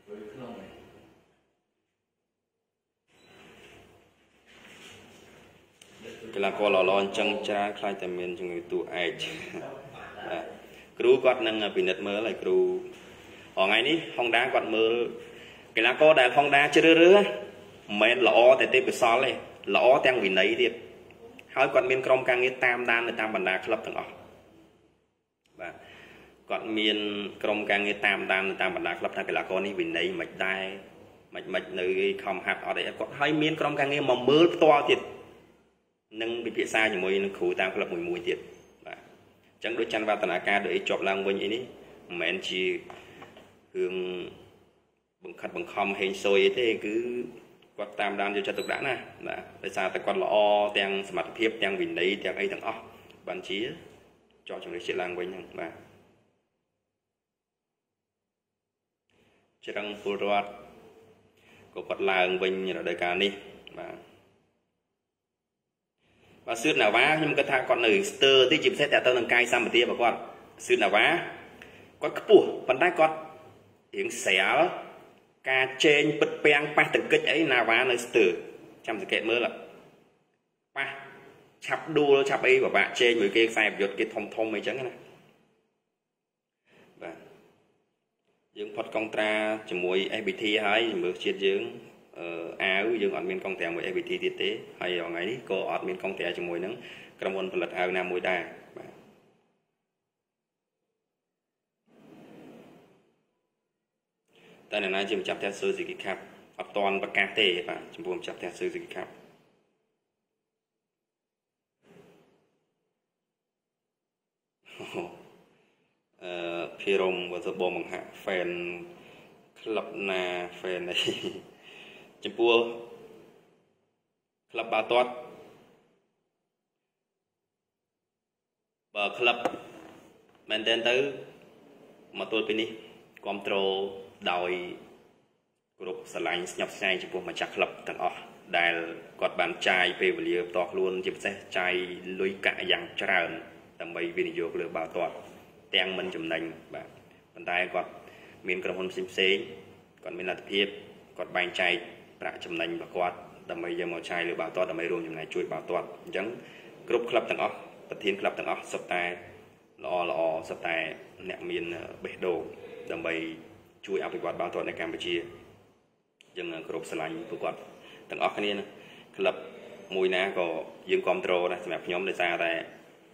កីឡាករល្អល្អអញ្ចឹងច្រើនខ្លាចតែមានជំងឺតួឯកបាទគ្រូគាត់នឹងពិនិត្យមើលហើយគ្រូថ្ងៃនេះហុងដាគាត់មើលកីឡាករដែលហុងដាជ្រើសរើសមិនមែនល្អតែទេពកោសល្យទេល្អទាំងវិន័យទៀតហើយគាត់មានក្រុមការងារតាមដាននៅតាមបណ្ដាក្លឹបទាំងអស់បាទគាត់មានក្រុមការងារតាមដាននៅតាមបណ្ដាក្លឹបថាកីឡាករនេះវិន័យមិនដែរមិនមិននៅខំហាត់អត់អីគាត់ហើយមានក្រុមការងារមកមើលផ្ទាល់ទៀតនឹងពិភាក្សាជាមួយនឹងគ្រូតាមក្លឹបមួយមួយទៀតបាទអញ្ចឹងដូចច័ន្ទវឌ្ឍនាការដូចអីជាប់ឡើងវិញអីនេះមិនមែនជារឿងបង្ខិតបង្ខំហេងស៊ុយអីទេគឺគាត់តាមដានយកចិត្តទុកដាក់ណាបាទដោយសារតែគាត់ល្អទាំងសមត្ថភាពទាំងវិន័យទាំងអីទាំងអស់បានជាចោះជំនឿជាតិឡើងវិញហ្នឹងបាទច្រឹងពលរដ្ឋក៏គាត់ឡើងវិញរដូវកាលនេះបាទបាទសឿតណាវ៉ាខ្ញុំគិតថាគាត់នៅស្ទើរទីជាពិសេសតទៅនឹងកាយសម្បទារបស់គាត់សឿតណាវ៉ាគាត់ខ្ពស់ប៉ុន្តែគាត់រៀងស្រាលការជែងពិតពាំងប៉ះតង្កិចអីណាវ៉ានៅស្ទើរចាំសង្កេតមើលប៉ះឆាប់ដួលឆាប់អីពិបាកជែងមួយគេខ្សែប្រយុទ្ធគេធំធំអីចឹងណាបាទយើងផុតកងត្រាជាមួយ เอส บี ที ហើយមើលជាតិយើងអឺអាវយើងអត់មានកងត្រាមួយ เอส บี ที ទៀតទេហើយថ្ងៃនេះក៏អត់មានកងត្រាជាមួយនឹងក្រុមហ៊ុនផលិតអាវណាមួយដែរបាទតែអ្នកណាជាម្ចាស់ផ្ទះ Suzuki Cup អត់ទាន់ប្រកាសទេបាទចំពោះម្ចាស់ផ្ទះ Suzuki Cup អឺភិរមវត្តបងបង្ហាក់ fan ក្លឹបណា fan អីចំពោះក្លឹបបាល់ទាត់បើក្លឹបមែនតើទៅមកទល់ពេលនេះគ្រប់គ្រងដោយគ្រប់ស្រឡាញ់ស្ញប់ស្ញែងចំពោះម្ចាស់ក្លឹបទាំងអស់ដែលគាត់បានចាយពេលវេលាផ្ទាល់ខ្លួនជាពិសេសចាយលុយកាក់យ៉ាងច្រើនដើម្បីវិនិយោគលើបាល់ទាត់ទាំងមិនចំណេញបាទប៉ុន្តែគាត់មានក្រុមហ៊ុនផ្សេងផ្សេងគាត់មានលទ្ធភាពគាត់បែងចែកប្រាក់ចំណេញរបស់គាត់ដើម្បីយកមកឆាយលើបាល់ទាត់ដើម្បីរួមចំណែកជួយបាល់ទាត់អញ្ចឹងគ្រប់ក្លឹបទាំងអស់ប្រធានក្លឹបទាំងអស់សុទ្ធតែល្អល្អសុទ្ធតែអ្នកមានបេះដូងដើម្បីជួយអភិវឌ្ឍបាល់ទាត់នៅកម្ពុជាយើងគ្រប់ស្រឡាញ់ពួកគាត់ទាំងអស់គ្នាក្លឹបមួយណាក៏យើងគ្រប់គ្រងដែរសម្រាប់ខ្ញុំដោយសារតែ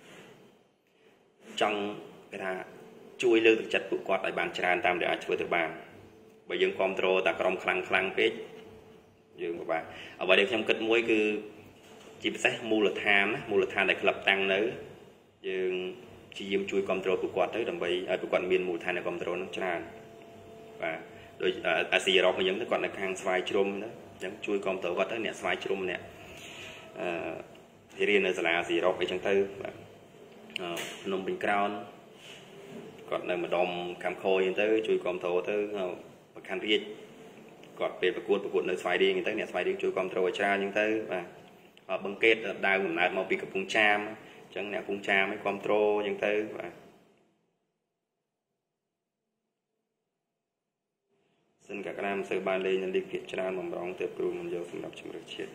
ចង់គេថាជួយលើកទឹកចិត្តពួកគាត់ឲ្យបានច្រើនតាមដែលអាចធ្វើទៅបានបើយើងគ្រប់គ្រងតែក្រុមខ្លាំងខ្លាំងពេកយើងពិបាកអ្វីដែលខ្ញុំគិតមួយគឺជាពិសេសមូលដ្ឋានមូលដ្ឋានដែលក្លឹបតាំងនៅយើងព្យាយាមជួយគ្រប់គ្រងពួកគាត់ទៅដើម្បីឲ្យពួកគាត់មានមូលដ្ឋាននៃគ្រប់គ្រងនឹងច្រើនបាទដោយអាស៊ីអឺរ៉ុបអញ្ចឹងទៅគាត់នៅខាងស្វាយជ្រុំណាអញ្ចឹងជួយគ្រប់គ្រងគាត់ទៅអ្នកស្វាយជ្រុំអ្នកអឺរៀននៅសាលាអាស៊ីអឺរ៉ុបអីចឹងទៅបាទភ្នំពេញក្រោនគាត់នៅម្ដុំខាំខូចអញ្ចឹងទៅជួយគ្រប់គ្រងទៅប្រខណ្ឌរាជគាត់ពេលប្រកួតប្រកួតនៅស្វាយរៀងអញ្ចឹងទៅអ្នកស្វាយរៀងជួយគ្រប់គ្រងឲ្យច្រើនអញ្ចឹងទៅបាទបង្កេតដើមកំណើតមកពីកំពង់ចាមអញ្ចឹងអ្នកកំពង់ចាមឲ្យគ្រប់គ្រងអញ្ចឹងទៅបាទសិនកក្រាមសើបានលេងនៅលីកភាគច្រើនបំរុងទៅគ្រូមិនយកសម្រាប់ជំរឿនជាតិ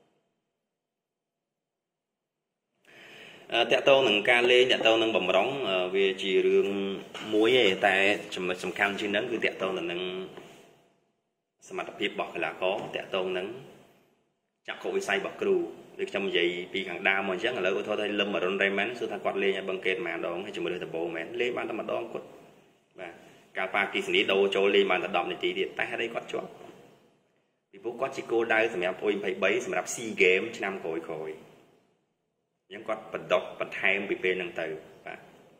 តកតងនឹងការលេងតកតងនឹងបំរុងវាជារឿងមួយឯតែចំណុចសំខាន់ជាងហ្នឹងគឺតកតងទៅនឹងសមត្ថភាពរបស់កីឡាករតកតងនឹងចក្ខុវិស័យរបស់គ្រូដូចខ្ញុំនិយាយពីខាងដើមមកអញ្ចឹងឥឡូវឧទាហរណ៍ថាលឹមអរុនរ៉េមែនគឺថាគាត់លេងឲ្យបង្កេតម្ដងហើយជំរឿនដបោមែនលេងបានតែម្ដងគាត់បាទកាលប៉ាគីសនីដូរចូលលេងបានតែដប់នាទីទៀតតែហេតុអីគាត់ជាប់ពីព្រោះគាត់ជាគោលដៅសម្រាប់អ៊ុយยี่สิบสามសម្រាប់ SEA Games ឆ្នាំក្រោយក្រោយអញ្ចឹងគាត់បន្តបន្ថែមពីពេលហ្នឹងទៅបាទ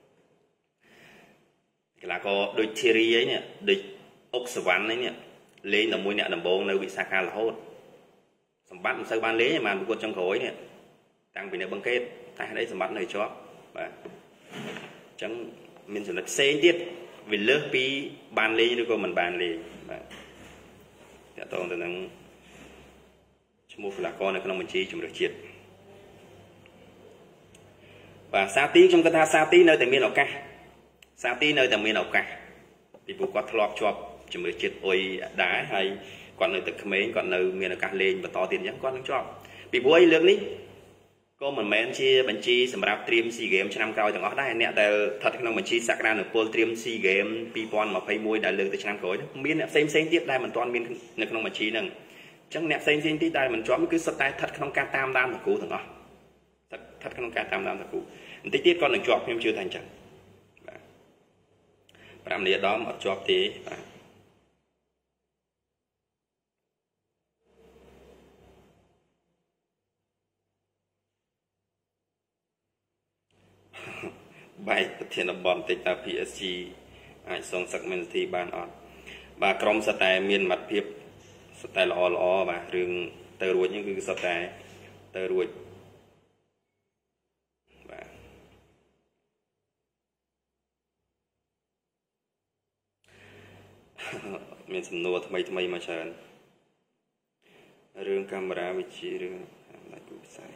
កីឡាករដូច Thierry អីនេះដូចអុកសវណ្ណអីនេះលេងជាមួយអ្នកដំបងនៅវិសាខារហូតសម្បត្តិមិនសូវបានលេងទេបានប្រកួតចុងក្រោយនេះតាំងពីនៅបង្កេតតែហេតុអីសម្បត្តិនៅជាប់បាទអញ្ចឹងមានចំណុចផ្សេងទៀតវាលើសពីបានលេងឬក៏មិនបានលេងបាទតើតើទៅនឹងឈ្មោះកីឡាករនៅក្នុងបញ្ជីជម្រើសជាតិបាទសាទីខ្ញុំគិតថាសាទីនៅតែមានឱកាសសាទីនៅតែមានឱកាសពីព្រោះគាត់ធ្លាប់ជាប់ជម្រើសជាតិអុយដែរហើយគាត់នៅទឹកក្មេងគាត់នៅមានឱកាសលេងបន្តទៀតអញ្ចឹងគាត់នឹងជាប់ពីព្រោះឯលើកនេះក៏មិនមែនជាបញ្ជីសម្រាប់ត្រៀម SEA Games ឆ្នាំក្រោយទាំងអស់ដែរអ្នកដែលស្ថិតក្នុងបញ្ជីសក្តានុពលត្រៀម SEA Games ยี่สิบยี่สิบเอ็ดដែលលើកទៅឆ្នាំក្រោយមានអ្នកផ្សេងផ្សេងទៀតដែលមិនទាន់មាននៅក្នុងបញ្ជីហ្នឹងអញ្ចឹងអ្នកផ្សេងផ្សេងទៀតដែលមិនជាប់គឺសុទ្ធតែស្ថិតក្នុងការតាមដានតកូទាំងអស់ស្ថិតក្នុងការតាមដានតកូបន្តិចទៀតគាត់នឹងជាប់ខ្ញុំជឿថាអញ្ចឹងបាទប្រាំនាដមអត់ជាប់ទេបាទបែកប្រធានបទបន្តិចតើ พี เอส จี អាចសងសឹក Man City បានអត់បាទក្រុមសុទ្ធតែមានសមត្ថភាពសុទ្ធតែល្អល្អបាទរឿងទៅរួចហ្នឹងគឺសុទ្ធតែទៅរួចបាទមានសំណួរថ្មីថ្មីមកច្រើនរឿងកាមេរ៉ាវិទ្យារឿងដៃគូផ្សា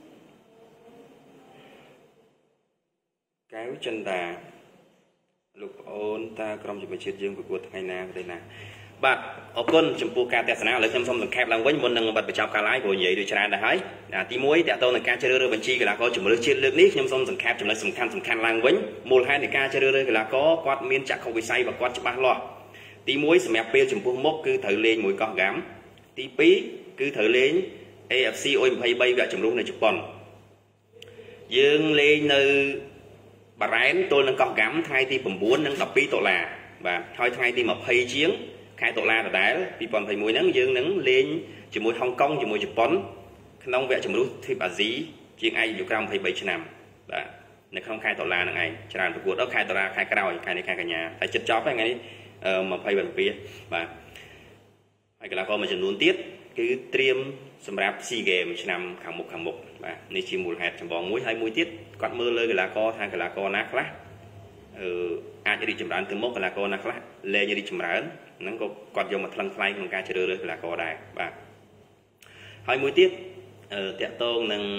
យកែវចិនតាលោកប្អូនតាក្រុមជំនឿជាតិយើងប្រកួតថ្ងៃណាទៅណាបាទអរគុណចំពោះការទស្សនាឥឡូវខ្ញុំសូមសង្ខេបឡើងវិញមុននឹងបិទបញ្ចប់ការ live ព្រោះនិយាយដូចច្រើនដែរហើយទីមួយតកតងនឹងការជ្រើសរើសបញ្ជីកីឡាករជំនឿជាតិលើកនេះខ្ញុំសូមសង្ខេបចំណុចសំខាន់សំខាន់ឡើងវិញមូលហេតុនៃការជ្រើសរើសកីឡាករគាត់មានចក្ខុវិស័យរបស់គាត់ច្បាស់លាស់ទីមួយសម្រាប់ពេលចំពោះមុខគឺត្រូវលេងមួយកោះហ្គាំទីពីរគឺត្រូវលេង เอ เอฟ ซี អុយยี่สิบสาม វគ្គជម្រុះនៅជប៉ុនយើងលេងនៅបារ៉ែនទល់នឹងកោះហ្គាំថ្ងៃទីchínនិងដប់ពីរតុលាបាទហើយថ្ងៃទីยี่สิบជាងខែតុលាដដែលยี่สิบยี่สิบเอ็ดហ្នឹងយើងនឹងលេងជាមួយហុងកុងជាមួយជប៉ុនក្នុងវគ្គជម្រុះទ្វីបអាស៊ីជាងឯកអាយុក្រោមยี่สิบสามឆ្នាំបាទនៅក្នុងខែតុលានឹងឯងច្រើនប្រកួតដល់ខែតុលាខែក្រោយខែនេះខែកញ្ញាតែចិត្តចប់ហ្នឹងថ្ងៃនេះยี่สิบเจ็ดបាទហើយកីឡាករមួយចំនួនទៀតគឺត្រៀមសម្រាប់ SEA Games ឆ្នាំខាងមុខខាងមុខបាទនេះជាមូលហេតុចម្បងមួយហើយមួយទៀតគាត់មើលលើកីឡាករថាកីឡាករណាខ្លះអឺអាចរីកចម្រើនទៅមុខកីឡាករណាខ្លះលែងរីកចម្រើនហ្នឹងក៏គាត់យកមកថ្លឹងថ្លែងក្នុងការជ្រើសរើសកីឡាករដែរបាទហើយមួយទៀតអឺតាក់ទងនឹង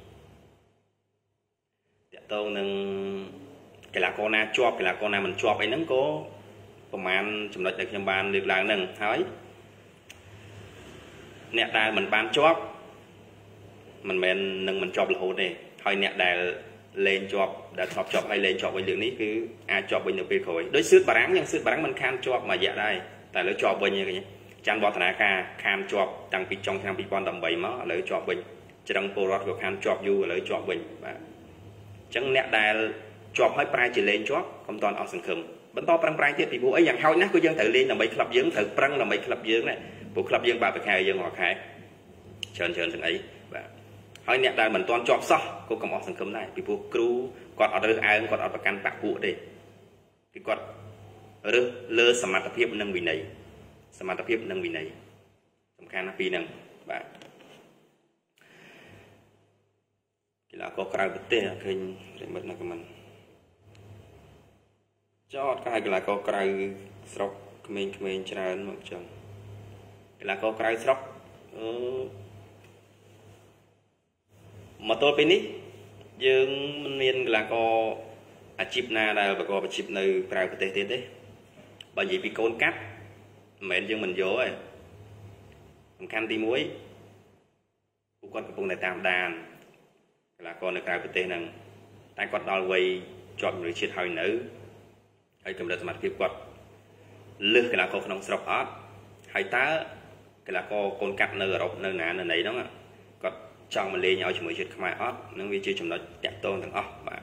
តាក់ទងនឹងកីឡាករណាជាប់កីឡាករណាមិនជាប់អីហ្នឹងក៏ប្រហែលចំណុចដែលខ្ញុំបានលើកឡើងហ្នឹងហើយ nẹt đài mình ban chóp mình men nâng mình chóp là hốt này thôi nẹt đài lên chóp đã chóp chóp hay lên chóp với lượng ní cứ ai chóp với nhiều bê khối đối xước bà ráng nhưng xước bà ráng mình khan chóp mà dạ đây tại lấy chóp với như cái chăn bò thằng ca khan chóp tăng pi trong thang pi con tầm bảy máu lấy chóp bình chỉ đang pô rót của khan chóp du lấy chóp bình và chẳng nẹt đài chóp hơi prai chỉ lên chóp không toàn ở sừng khum vẫn to prang prai tiếp thì bố ấy dạng hôi nát của dân tự liên là mấy club dưỡng tự prang là mấy club dưỡng này bộ club dưỡng bà phải khai dân họ khai chơn chơn thằng ấy và hỏi nẹt đài mình toàn chóp sao cô cầm ở sừng khum này vì bố crew còn ở đây ai còn ởประกัน bạc cụ đây thì còn rơ lơสมรรถភាពនឹងវិន័យសមត្ថភាពនឹងវិន័យសំខាន់ណាស់ពីរហ្នឹងបាទកីឡាករក្រៅប្រទេសឃើញប្រិមិត្តណាក៏មិនចោតក៏ឲ្យកីឡាករក្រៅស្រុកក្មេងៗច្រើនមកចឹងកីឡាករក្រៅស្រុកអឺមកទល់ពេលនេះយើងមិនមានកីឡាករអាជីពណាដែលប្រកបអាជីពនៅក្រៅប្រទេសទៀតទេបើនិយាយពីកូនកាត់មិនមែនយើងមិនយកទេសំខាន់ទីមួយពួកគាត់កំពុងតែតាមដានកីឡាករនៅក្រៅប្រទេសហ្នឹងតែគាត់ដល់វ័យជាប់ជំនឿជាតិហើយនៅហើយកម្រិតសមត្ថភាពគាត់លើសកីឡាករក្នុងស្រុកអត់ហើយតើកីឡាករកូនកាត់នៅអឺរ៉ុបនៅណានៅណីហ្នឹងគាត់ចង់មកលេងឲ្យជាមួយជាតិខ្មែរអត់នឹងវាជាចំណុចតាក់ទងទាំងអស់បាទ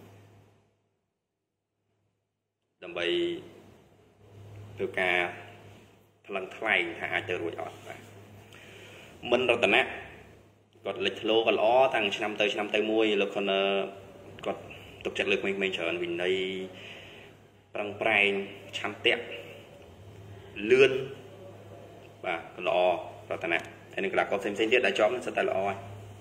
ដើម្បីធ្វើការថ្លឹងថ្លែងថាអាចទៅរួចអត់បាទមិនរតនៈគាត់លេចធ្លោក៏ល្អតាំងឆ្នាំទៅឆ្នាំទៅមួយលោកគាត់គាត់ទុកចិត្តលើក្មេងៗច្រើនវិន័យប្រឹងប្រែងឆន្ទៈលឿនបាទល្អរតនៈហើយនឹងកីឡាករផ្សេងៗទៀតដែលជាប់នឹងសិតតែល្អហើយ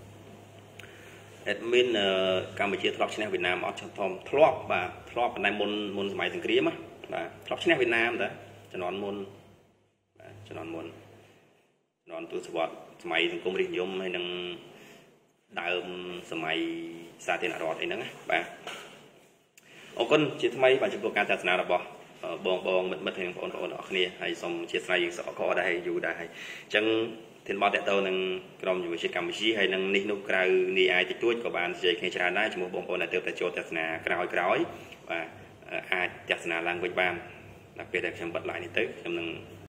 admin កម្ពុជាធ្លាប់ឈ្នះវៀតណាមអត់ធំធ្លាប់បាទធ្លាប់ប៉ុន្តែមុនមុនសម័យសង្គ្រាមបាទធ្លាប់ឈ្នះវៀតណាមតាជំនាន់មុនបាទជំនាន់មុនជំនាន់ទសវត្សរ៍សម័យសង្គមរាស្ត្រនិយមហើយនឹងដើមសម័យសាធារណរដ្ឋអីហ្នឹងបាទអរគុណជាថ្មីបាទចំពោះការទស្សនារបស់បងបងមិត្តមិត្តហើយបងប្អូនបងប្អូនអរគ្នាហើយសូមអធិស្ឋានយើងសក់កដែរយូរដែរហើយអញ្ចឹងធានបតតទៅនឹងក្រុមយុវជនកម្ពុជាហើយនឹងនេះនោះក្រៅនេះអាចតិចតួចក៏បាននិយាយគ្នាច្រើនដែរជាមួយបងប្អូនដែលទើបតែចូលទស្សនាក្រោយក្រោយបាទអាចទស្សនាឡើងវិញបានដល់ពេលដែលខ្ញុំបិទ live នេះទៅខ្ញុំនឹង